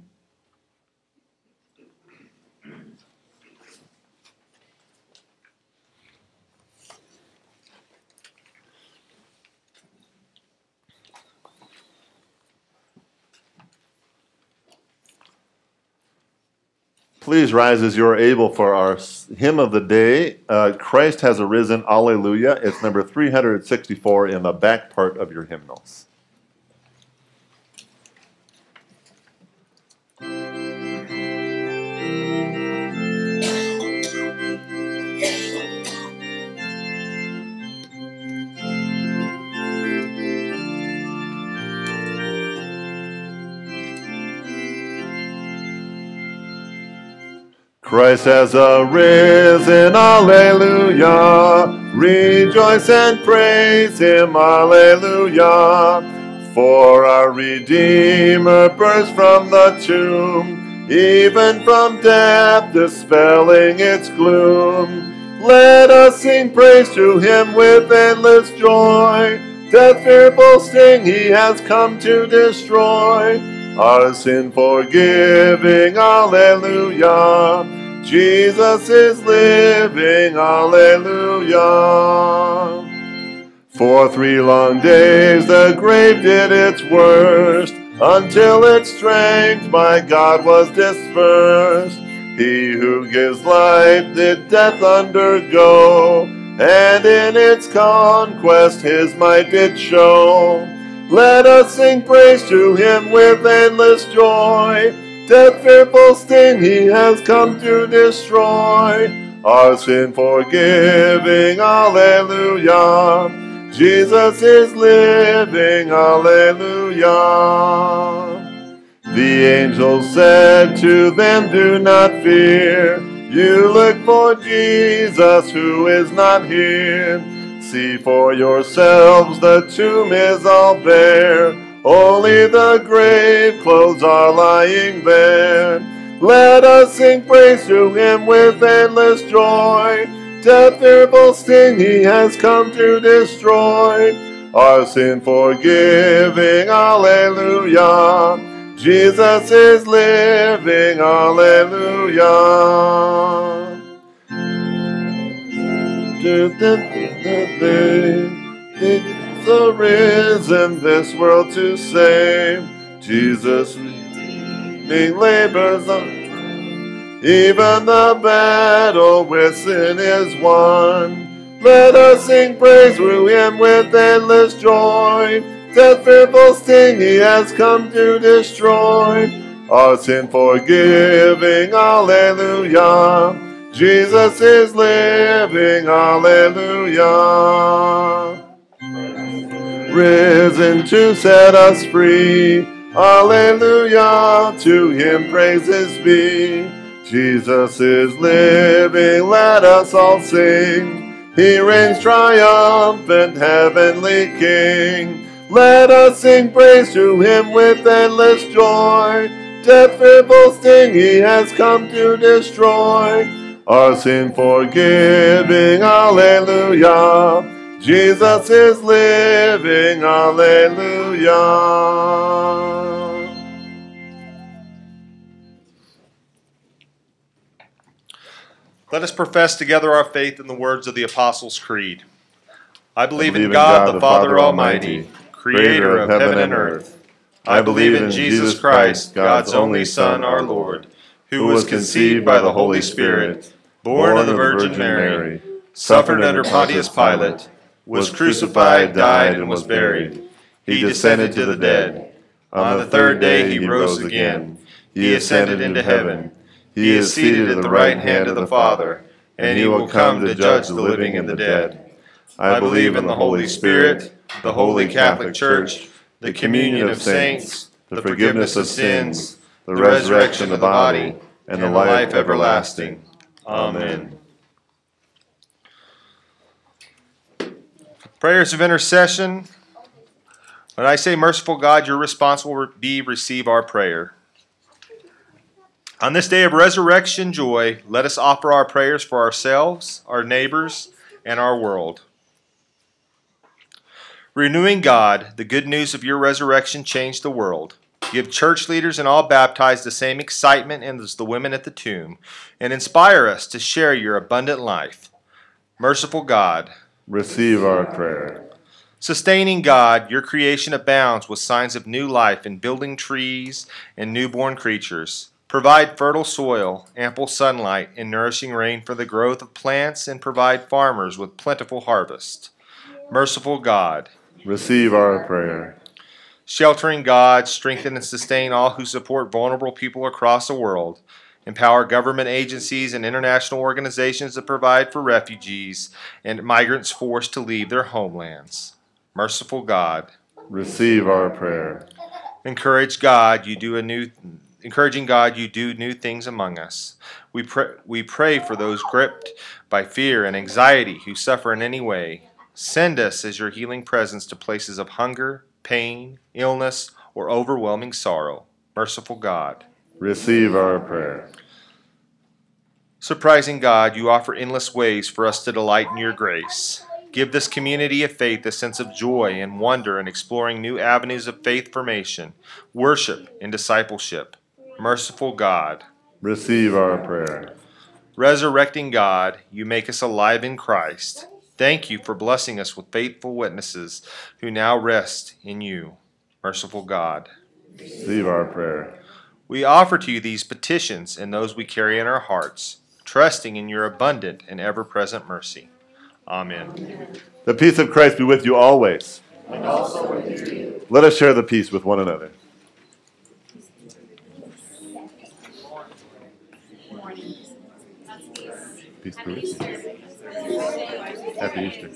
Please rise as you are able for our hymn of the day. Uh, Christ has arisen, Alleluia. It's number three hundred sixty-four in the back part of your hymnals. Christ has arisen, Alleluia. Rejoice and praise him, Alleluia. For our Redeemer burst from the tomb, even from death dispelling its gloom. Let us sing praise to him with endless joy. Death's fearful sting he has come to destroy. Our sin forgiving, Alleluia. Jesus is living, Alleluia. For three long days the grave did its worst, until its strength by God was dispersed. He who gives life did death undergo, and in its conquest his might did show. Let us sing praise to him with endless joy. Death's fearful sting he has come to destroy. Our sin forgiving, Alleluia. Jesus is living, Alleluia. The angels said to them, do not fear. You look for Jesus who is not here. See for yourselves, the tomb is all bare. Only the grave clothes are lying there. Let us sing praise to him with endless joy. Death's fearful sting he has come to destroy. Our sin forgiving, Alleluia. Jesus is living, Alleluia. It's arisen this world to save. Jesus redeeming labors on. Even the battle with sin is won. Let us sing praise to him with endless joy. Death's fearful sting he has come to destroy. Our sin forgiving, Alleluia. Jesus is living, Alleluia. Risen to set us free, Alleluia. To him praises be. Jesus is living, let us all sing. He reigns triumphant, heavenly King. Let us sing praise to him with endless joy. Death's fearful sting he has come to destroy. Our sin forgiving, Alleluia. Jesus is living, Alleluia. Let us profess together our faith in the words of the Apostles' Creed. I believe, I believe in God, the Father Almighty, creator of heaven and earth. I believe in Jesus Christ, God's only Son, our Lord, who was conceived by the Holy Spirit, born of the Virgin Mary, suffered under Pontius Pilate, was crucified, died, and was buried. He descended to the dead. On the third day he rose again. He ascended into heaven. He is seated at the right hand of the Father, and he will come to judge the living and the dead. I believe in the Holy Spirit, the Holy Catholic Church, the communion of saints, the forgiveness of sins, the resurrection of the body, and the life everlasting. Amen. Prayers of intercession. When I say, merciful God, your response will be, receive our prayer. On this day of resurrection joy, let us offer our prayers for ourselves, our neighbors, and our world. Renewing God, the good news of your resurrection changed the world. Give church leaders and all baptized the same excitement as the women at the tomb, and inspire us to share your abundant life. Merciful God, receive our prayer. Sustaining God, your creation abounds with signs of new life in building trees and newborn creatures. Provide fertile soil, ample sunlight, and nourishing rain for the growth of plants, and provide farmers with plentiful harvest. Merciful God, receive our prayer. Sheltering God, strengthen and sustain all who support vulnerable people across the world. Empower government agencies and international organizations that provide for refugees and migrants forced to leave their homelands. Merciful God, receive our prayer. Encourage God, you do a new encouraging God, you do new things among us. We pray we pray for those gripped by fear and anxiety who suffer in any way. Send us as your healing presence to places of hunger, pain, illness, or overwhelming sorrow. Merciful God, receive our prayer. Surprising God, you offer endless ways for us to delight in your grace. Give this community of faith a sense of joy and wonder in exploring new avenues of faith formation, worship, and discipleship. Merciful God, receive our prayer. Resurrecting God, you make us alive in Christ. Thank you for blessing us with faithful witnesses who now rest in you. Merciful God, receive our prayer. We offer to you these petitions and those we carry in our hearts, trusting in your abundant and ever-present mercy. Amen. The peace of Christ be with you always. And also with you. Let us share the peace with one another. Peace be with you. Happy Easter.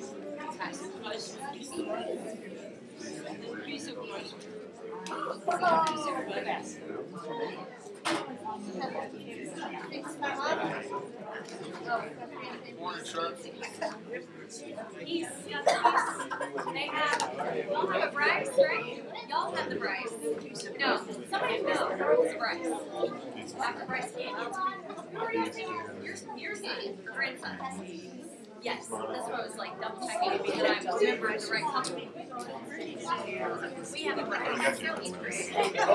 Peace. They have, y'all have a Bryce, right? Y'all have the Bryce. No, somebody no, it's Bryce. Doctor Bryce Canyon. Your, your son, your grandson. Yes, that's what I was like double checking because I remembered the right company. We have a Bryce. No, he's great.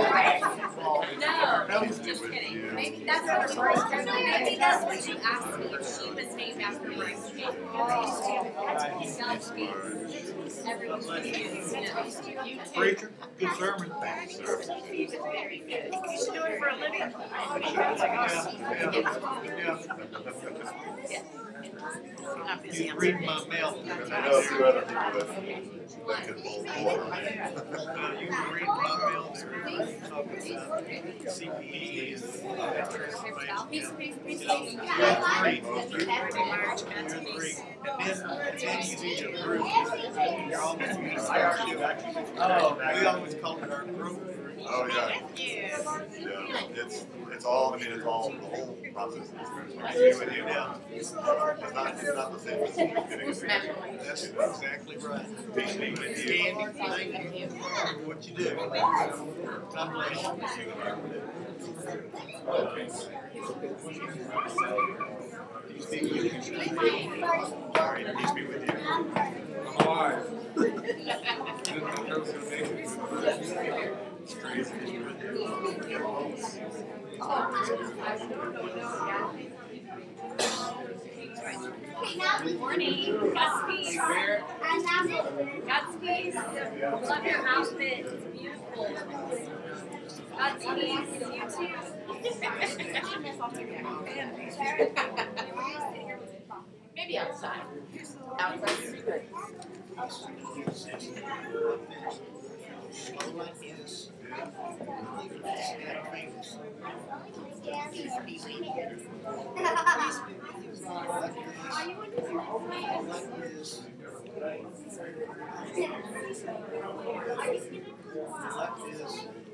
No, just kidding. Maybe that's what Bryce Maybe that's what you asked me if she was named after Bryce Canyon. Everyone's confused, you know. Preacher, good sermon. Thanks, sir. Very good. You should do it for a living. Yeah, yeah. You read my mail. I know a few other people that could hold more. Uh, you can read my mail there. Talk about C P E and transformation. Peace, peace, peace, peace. Three. Three. And then, and then you need a group. You're almost Oh, we always call it our group. Oh, yeah. Yeah, it's, it's all, I mean, it's all, the whole process is transformation. You and you now. It's not, it's not the same as getting a signature. That's exactly right. Standing, thank you for what you do. God bless you. Peace be with you. All right, peace be with you. All right. Good morning. Godspeed. Godspeed. Love your outfit. It's beautiful. Godspeed. You too. Maybe outside. Outside is good.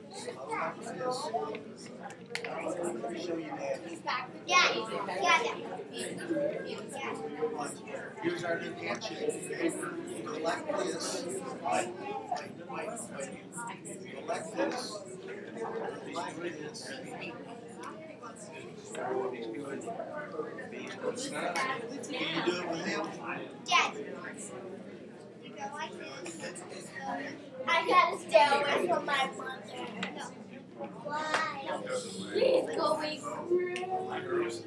Show you that. Yeah, yeah, yeah. Here's our new handshake. You go like this. Wait, wait, wait. You go like this. Like this. Can you do it with him? Dad. You go like this. I gotta stay away from my mother. No. Why? She's going crazy.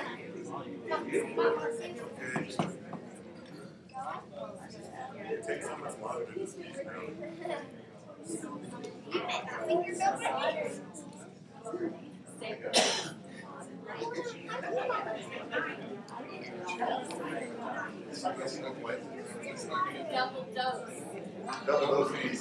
Double dose. Double those feet.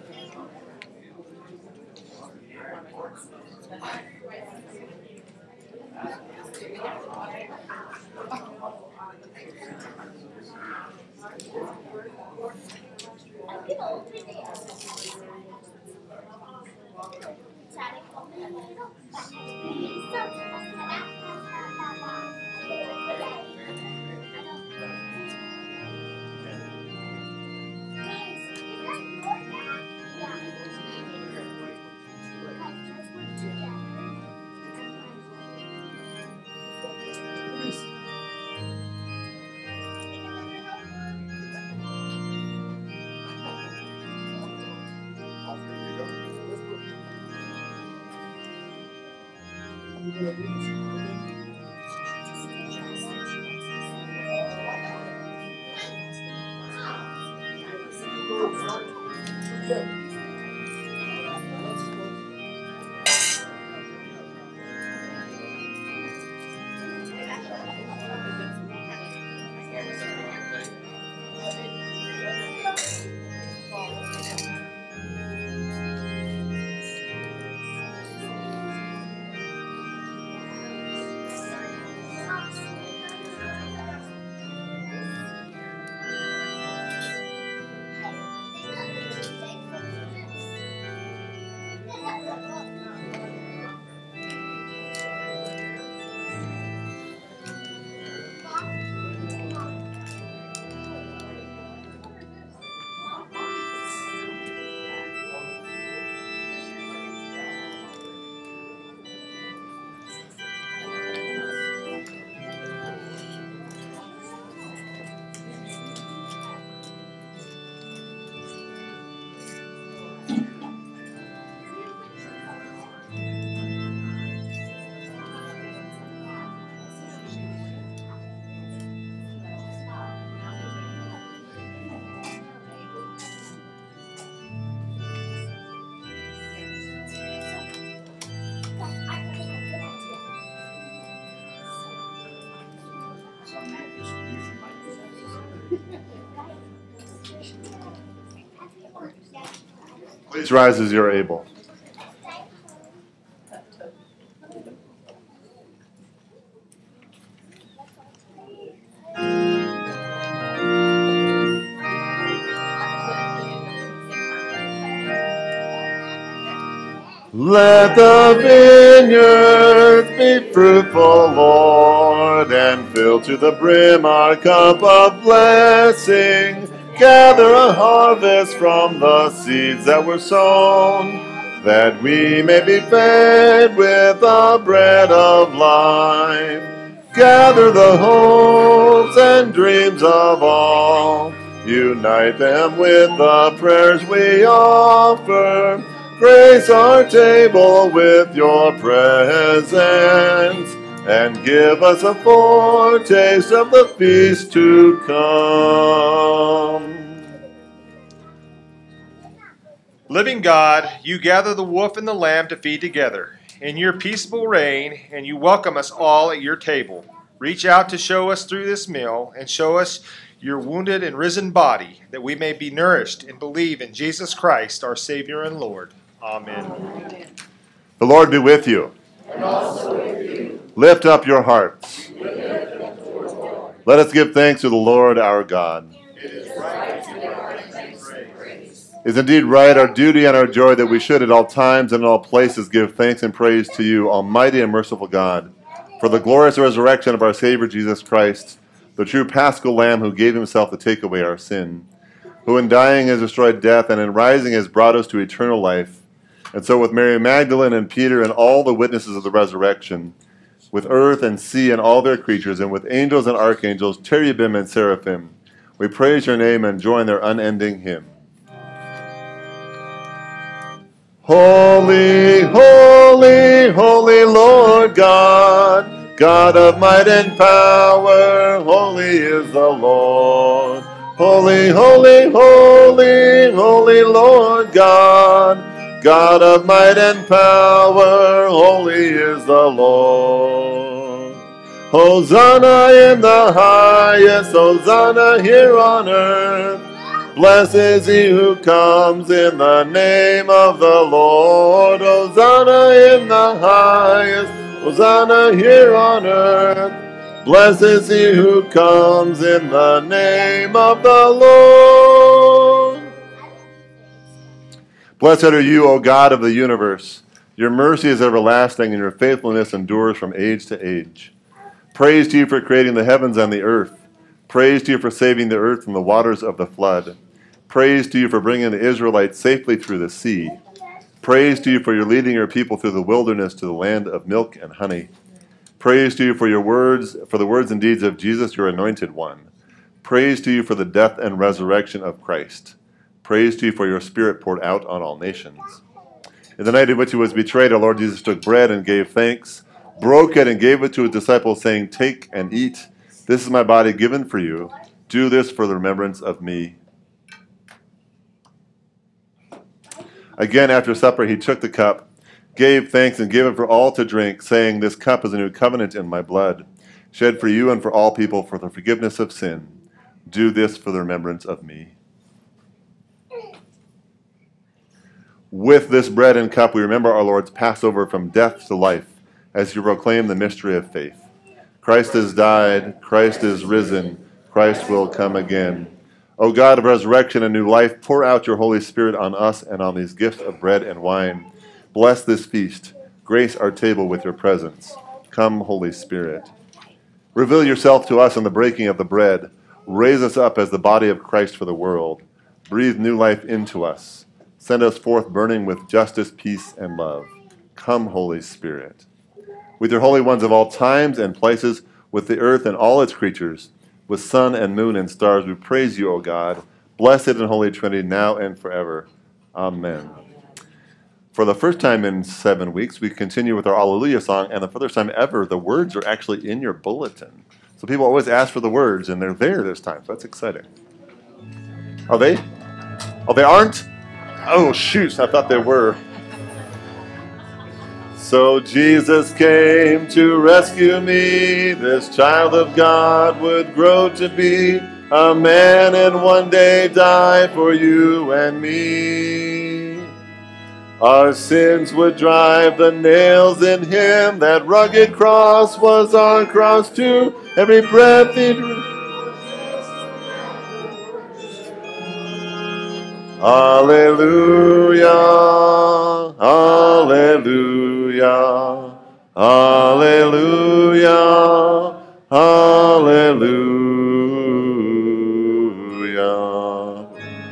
Please rise as you're able. Let the vineyards be fruitful, Lord, and fill to the brim our cup of blessing. Gather a harvest from the seeds that were sown, that we may be fed with the bread of life. Gather the hopes and dreams of all, unite them with the prayers we offer. Grace our table with your presence, and give us a foretaste of the feast to come. Living God, you gather the wolf and the lamb to feed together in your peaceable reign, and you welcome us all at your table. Reach out to show us through this meal, and show us your wounded and risen body, that we may be nourished and believe in Jesus Christ, our Savior and Lord. Amen. The Lord be with you. And also with you. Lift up your hearts. Let us give thanks to the Lord our God. It is right to give our thanks and praise. is indeed right, our duty and our joy, that we should at all times and in all places give thanks and praise to you, Almighty and merciful God, for the glorious resurrection of our Savior Jesus Christ, the true Paschal Lamb who gave himself to take away our sin, who in dying has destroyed death and in rising has brought us to eternal life. And so with Mary Magdalene and Peter and all the witnesses of the resurrection, with earth and sea and all their creatures, and with angels and archangels, cherubim and seraphim, we praise your name and join their unending hymn. Holy, holy, holy Lord God, God of might and power, holy is the Lord. Holy, holy, holy, holy Lord God, God of might and power, holy is the Lord. Hosanna in the highest, Hosanna here on earth. Blessed is he who comes in the name of the Lord. Hosanna in the highest, Hosanna here on earth. Blessed is he who comes in the name of the Lord. Blessed are you, O God of the universe. Your mercy is everlasting, and your faithfulness endures from age to age. Praise to you for creating the heavens and the earth. Praise to you for saving the earth from the waters of the flood. Praise to you for bringing the Israelites safely through the sea. Praise to you for your leading your people through the wilderness to the land of milk and honey. Praise to you for your words, for the words and deeds of Jesus, your anointed one. Praise to you for the death and resurrection of Christ. Praise to you for your Spirit poured out on all nations. In the night in which he was betrayed, our Lord Jesus took bread and gave thanks, broke it and gave it to his disciples, saying, "Take and eat. This is my body given for you. Do this for the remembrance of me." Again, after supper, he took the cup, gave thanks, and gave it for all to drink, saying, "This cup is a new covenant in my blood, shed for you and for all people for the forgiveness of sin. Do this for the remembrance of me." With this bread and cup, we remember our Lord's Passover from death to life, as you proclaim the mystery of faith. Christ has died, Christ is risen, Christ will come again. O God of resurrection and new life, pour out your Holy Spirit on us and on these gifts of bread and wine. Bless this feast. Grace our table with your presence. Come, Holy Spirit. Reveal yourself to us in the breaking of the bread. Raise us up as the body of Christ for the world. Breathe new life into us. Send us forth burning with justice, peace, and love. Come, Holy Spirit. With your holy ones of all times and places, with the earth and all its creatures, with sun and moon and stars, we praise you, O God, blessed and holy Trinity, now and forever. Amen. For the first time in seven weeks, we continue with our Alleluia song, and the first time ever, the words are actually in your bulletin. So people always ask for the words, and they're there this time, so that's exciting. Are they? Oh, they aren't? Oh, shoot, I thought they were. So Jesus came to rescue me, this child of God would grow to be a man and one day die for you and me. Our sins would drive the nails in him, that rugged cross was our cross too, every breath he drew. Hallelujah, hallelujah, hallelujah, hallelujah.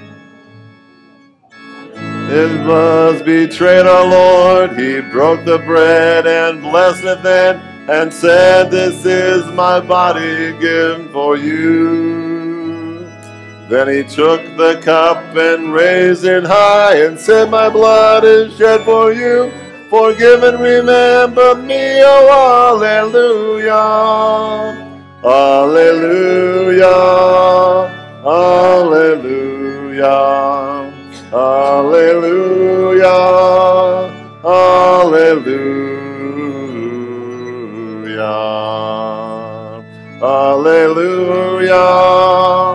It was betrayed our Lord, he broke the bread and blessed it then, and said, "This is my body given for you." Then he took the cup and raised it high and said, "My blood is shed for you. Forgive and remember me, oh hallelujah. Hallelujah. Hallelujah. Hallelujah. Hallelujah. Hallelujah.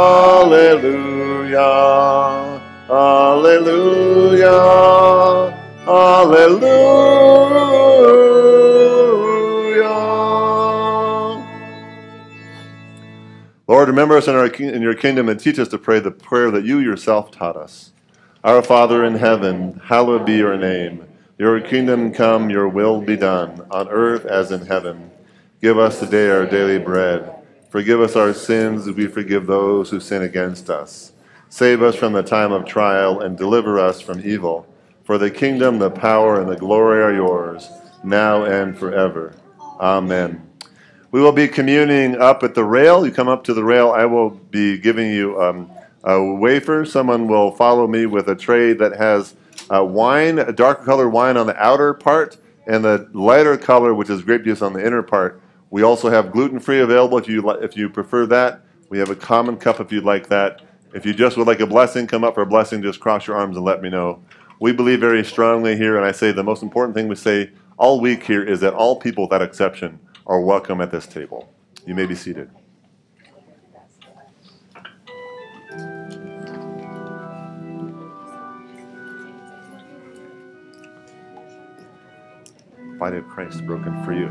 Hallelujah, hallelujah, hallelujah. Lord, remember us in, our, in your kingdom and teach us to pray the prayer that you yourself taught us. Our Father in heaven, hallowed be your name. Your kingdom come, your will be done, on earth as in heaven. Give us today our daily bread. Forgive us our sins as we forgive those who sin against us. Save us from the time of trial and deliver us from evil. For the kingdom, the power, and the glory are yours, now and forever. Amen. We will be communing up at the rail. You come up to the rail. I will be giving you um, a wafer. Someone will follow me with a tray that has uh, wine, a darker colored wine on the outer part, and the lighter color, which is grape juice, on the inner part. We also have gluten-free available if you if you prefer that. We have a common cup if you'd like that. If you just would like a blessing, come up for a blessing, just cross your arms and let me know. We believe very strongly here, and I say the most important thing we say all week here is that all people without exception are welcome at this table. You may be seated. Body of Christ broken for you.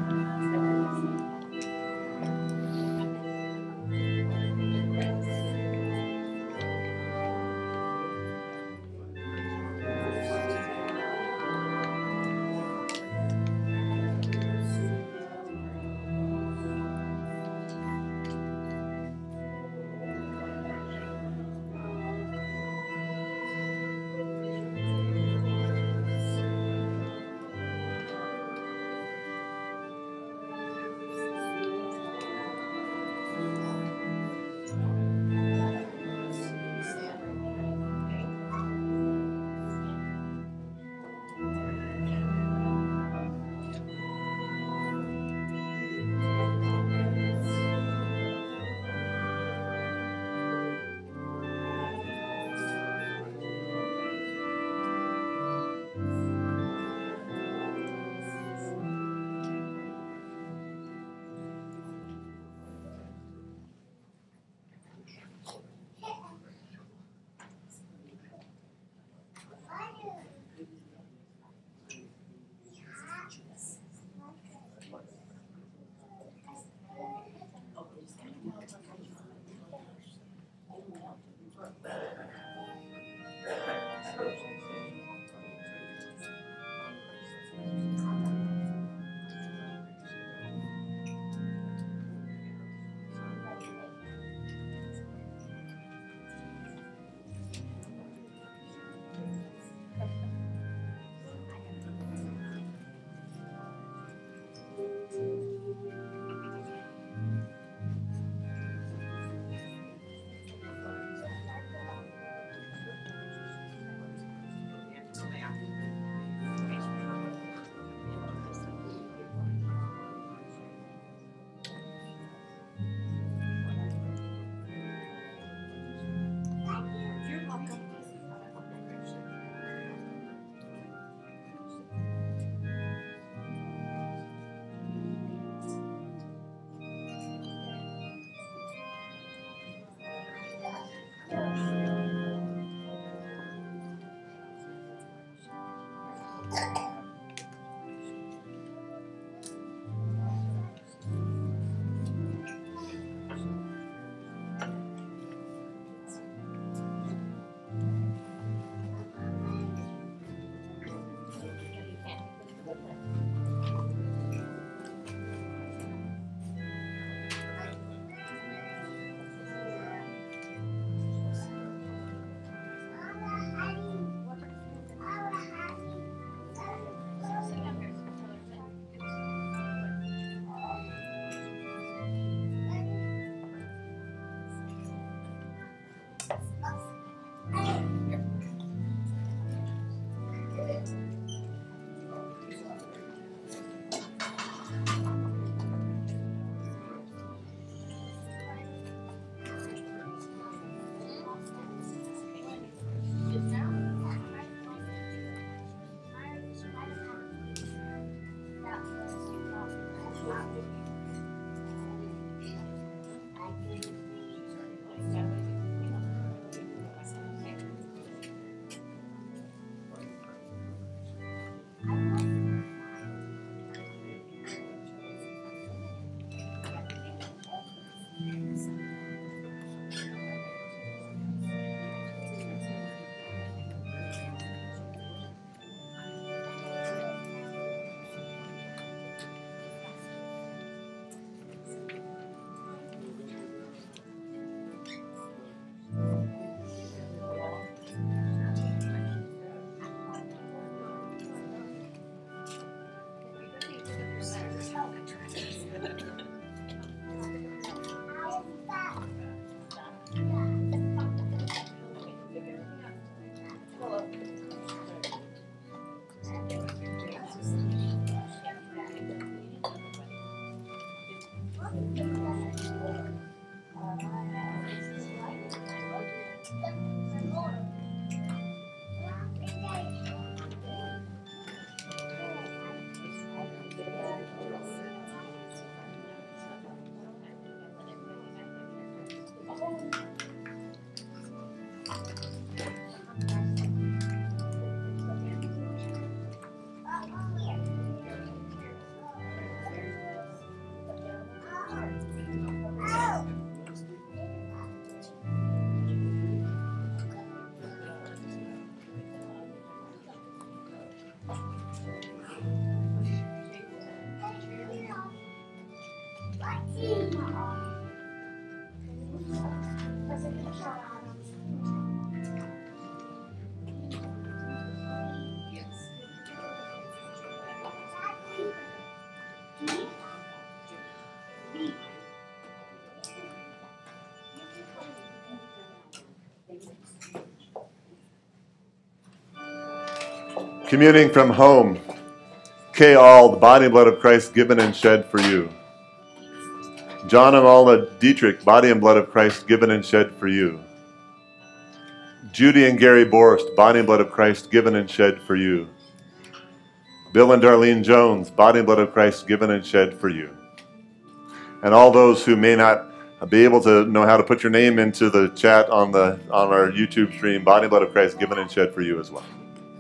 Communing from home. K. All, the body and blood of Christ given and shed for you. John and Alma Dietrich, body and blood of Christ given and shed for you. Judy and Gary Borst, body and blood of Christ given and shed for you. Bill and Darlene Jones, body and blood of Christ given and shed for you. And all those who may not be able to know how to put your name into the chat on the on our YouTube stream, body and blood of Christ given and shed for you as well.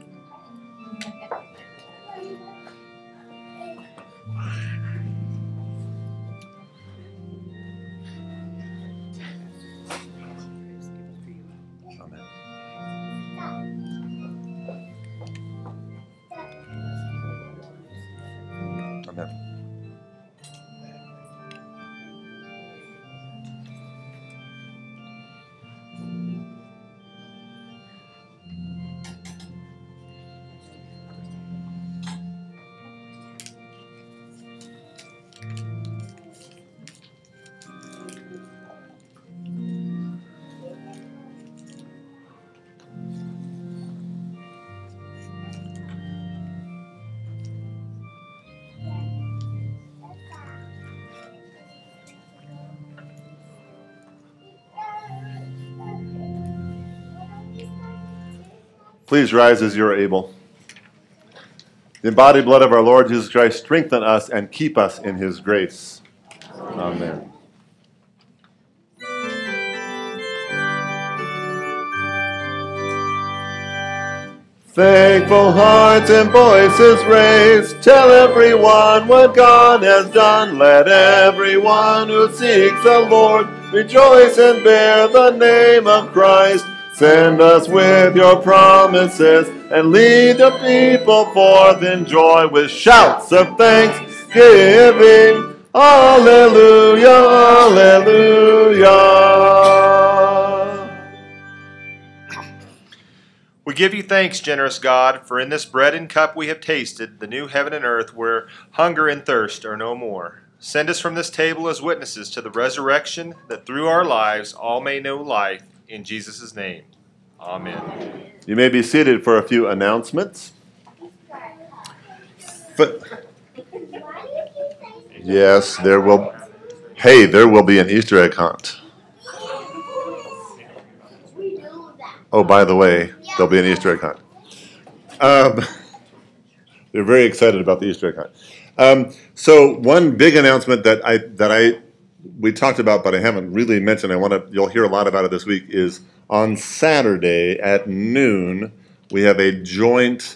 Please rise as you are able. The embodied blood of our Lord Jesus Christ strengthen us and keep us in his grace. Amen. Thankful hearts and voices raised, tell everyone what God has done. Let everyone who seeks the Lord rejoice and bear the name of Christ. Send us with your promises and lead the people forth in joy with shouts of thanksgiving. Alleluia, alleluia. We give you thanks, generous God, for in this bread and cup we have tasted the new heaven and earth where hunger and thirst are no more. Send us from this table as witnesses to the resurrection, that through our lives all may know life. In Jesus' name, amen. You may be seated for a few announcements. But, yes, there will. Hey, there will be an Easter egg hunt. Oh, by the way, there'll be an Easter egg hunt. Um, they're very excited about the Easter egg hunt. Um, so one big announcement that I that I we talked about, but I haven't really mentioned. I want to. You'll hear a lot about it this week. Is on Saturday at noon we have a joint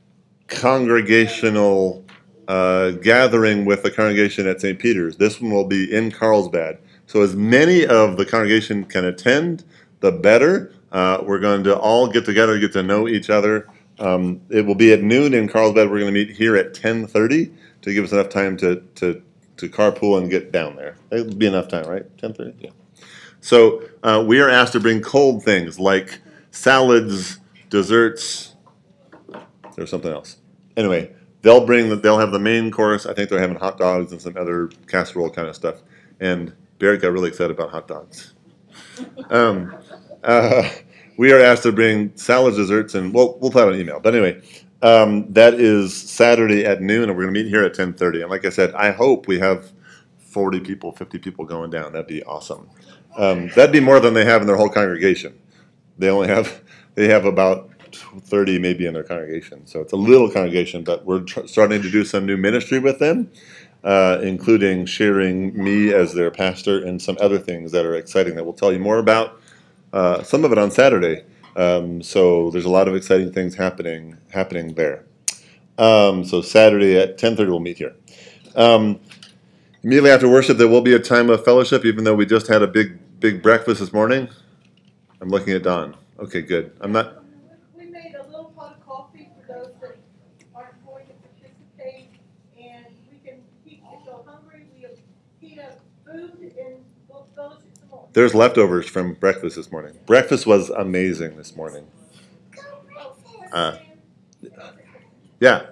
congregational uh, gathering with the congregation at Saint Peter's. This one will be in Carlsbad. So as many of the congregation can attend, the better. Uh, we're going to all get together, get to know each other. Um, it will be at noon in Carlsbad. We're going to meet here at ten thirty to give us enough time to to to carpool and get down there. It'll be enough time, right? ten thirty? Yeah. So uh, we are asked to bring cold things like salads, desserts. There's something else. Anyway, they'll bring the, they'll have the main course. I think they're having hot dogs and some other casserole kind of stuff. And Barrett got really excited about hot dogs. Um, uh, we are asked to bring salads, desserts, and we'll we'll put out an email. But anyway, um, that is Saturday at noon, and we're going to meet here at ten thirty. And like I said, I hope we have forty people, fifty people going down. That'd be awesome. Um, that'd be more than they have in their whole congregation. They only have they have about thirty maybe in their congregation. So it's a little congregation, but we're tr- starting to do some new ministry with them, uh, including sharing me as their pastor and some other things that are exciting that we'll tell you more about. Uh, some of it on Saturday. Um, so there's a lot of exciting things happening happening there. Um, so Saturday at ten thirty we'll meet here. Um, immediately after worship there will be a time of fellowship, even though we just had a big big breakfast this morning. I'm looking at Don. Okay, good. I'm not. We made a little pot of coffee for those that aren't going to participate, and we can keep, if you're hungry, we'll heat up food and we'll fellowship some more. There's leftovers from breakfast this morning. Breakfast was amazing this morning. Uh, yeah.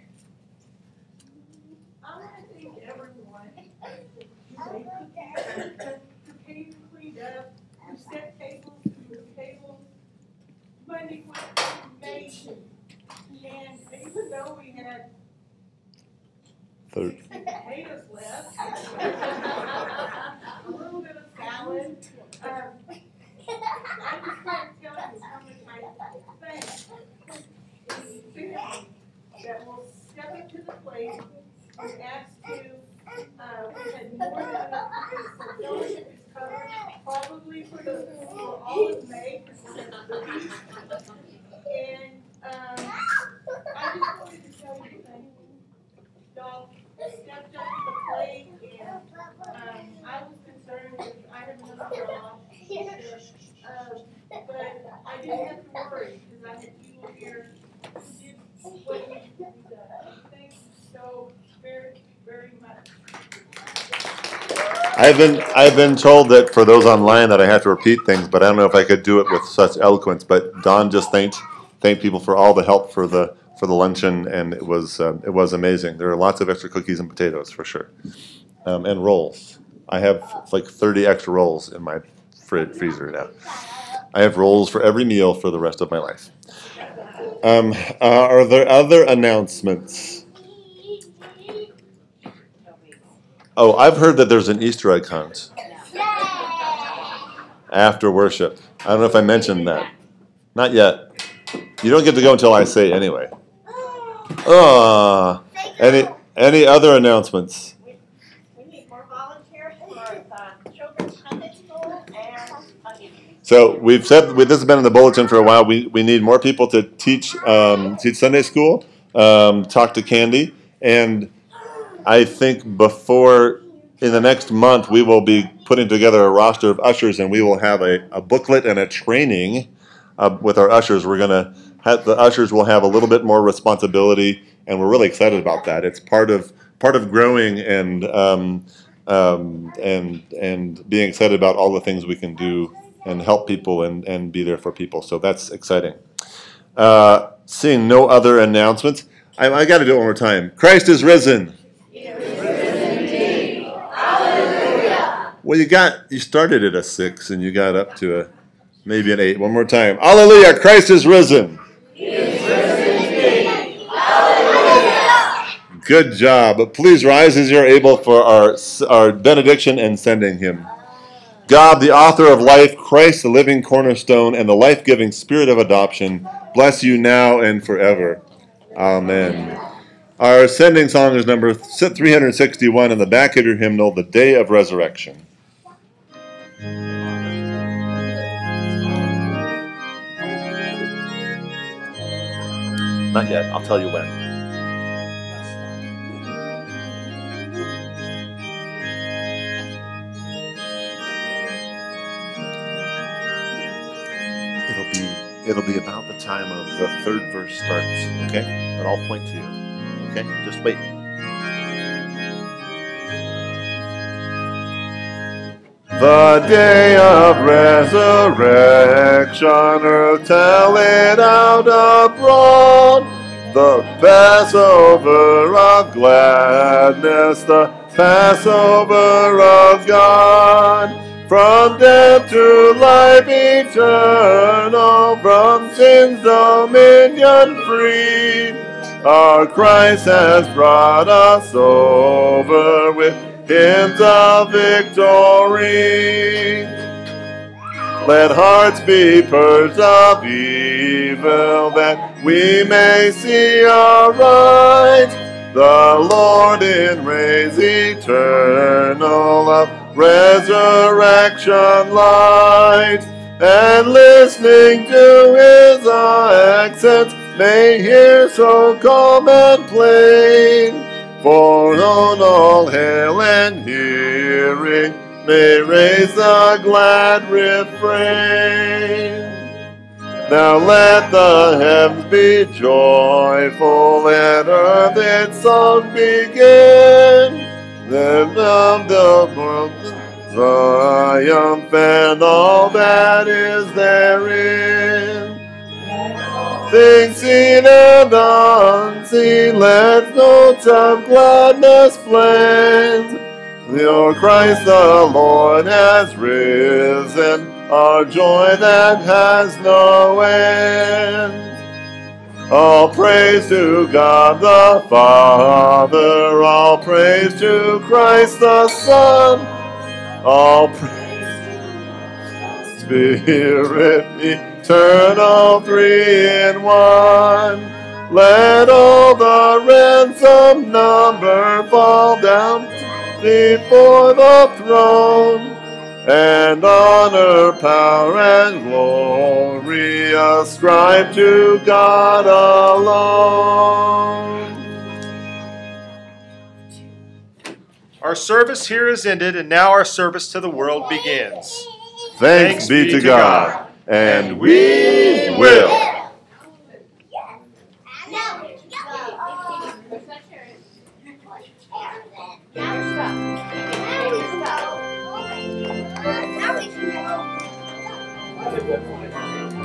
I want to thank everyone. Who came and cleaned up, who set tables, who moved tables. Monday was amazing. And even though we had Third. sixty potatoes left, a little bit of salad, um, I just can't tell you how much I thank these families that will step up to the plate and ask to, uh, we had more than enough to do. So fellowship is covered, probably for the, for all of May, because we're going to the beach. And, um, I just wanted to tell you thank you. Y'all stepped up to the plate, and, um, I was concerned because I have another job. Um, but I didn't have to worry, because I had people here who did what needed to be done. Thank you so very, very much. I've been I've been told that for those online that I have to repeat things, but I don't know if I could do it with such eloquence. But Don just thanked thanked people for all the help for the for the luncheon, and it was uh, it was amazing. There are lots of extra cookies and potatoes for sure, um, and rolls. I have like thirty extra rolls in my fr- freezer now. I have rolls for every meal for the rest of my life. Um, uh, are there other announcements? Oh, I've heard that there's an Easter egg hunt after worship. I don't know if I mentioned that. Not yet. You don't get to go until I say anyway. Uh, any any other announcements? We need more volunteers for the children's Sunday school and Sunday. So we've said this has been in the bulletin for a while. We we need more people to teach um, teach Sunday school. Um, talk to Candy, and I think before in the next month we will be putting together a roster of ushers, and we will have a, a booklet and a training uh, with our ushers. We're gonna have the ushers will have a little bit more responsibility, and we're really excited about that. It's part of part of growing and um, um, and and being excited about all the things we can do and help people and, and be there for people. So that's exciting. Uh, seeing no other announcements, I, I got to do it one more time. Christ is risen. Well, you got you started at a six and you got up to a maybe an eight. One more time. Hallelujah! Christ is risen. He is risen indeed. Hallelujah. Good job. But please rise as you're able for our our benediction and sending him. God, the author of life, Christ, the living cornerstone, and the life-giving spirit of adoption, bless you now and forever. Amen. Our sending song is number three sixty-one in the back of your hymnal, The Day of Resurrection. Not yet. I'll tell you when. It'll be it'll be about the time of the third verse starts, okay? But I'll point to you, okay? Just wait. The day of resurrection, earth tell it out abroad. The Passover of gladness, the Passover of God. From death to life eternal, from sin's dominion free. Our Christ has brought us over with hymns of victory. Let hearts be purged of evil, that we may see aright the Lord in rays eternal of resurrection light. And listening to his accents, may hear so calm and plain. For on all hail and hearing may raise the glad refrain. Now let the heavens be joyful, and earth its song begin. Then of the world triumph and all that is therein. Things seen and unseen, let notes of gladness blend. Your Christ the Lord has risen, our joy that has no end. All praise to God the Father, all praise to Christ the Son, all praise to the Spirit eternal, three in one. Let all the ransomed number fall down before the throne, and honor, power, and glory ascribe to God alone. Our service here is ended, and now our service to the world begins. Thanks, Thanks be, be to God, God. And, and we will. Now we can go.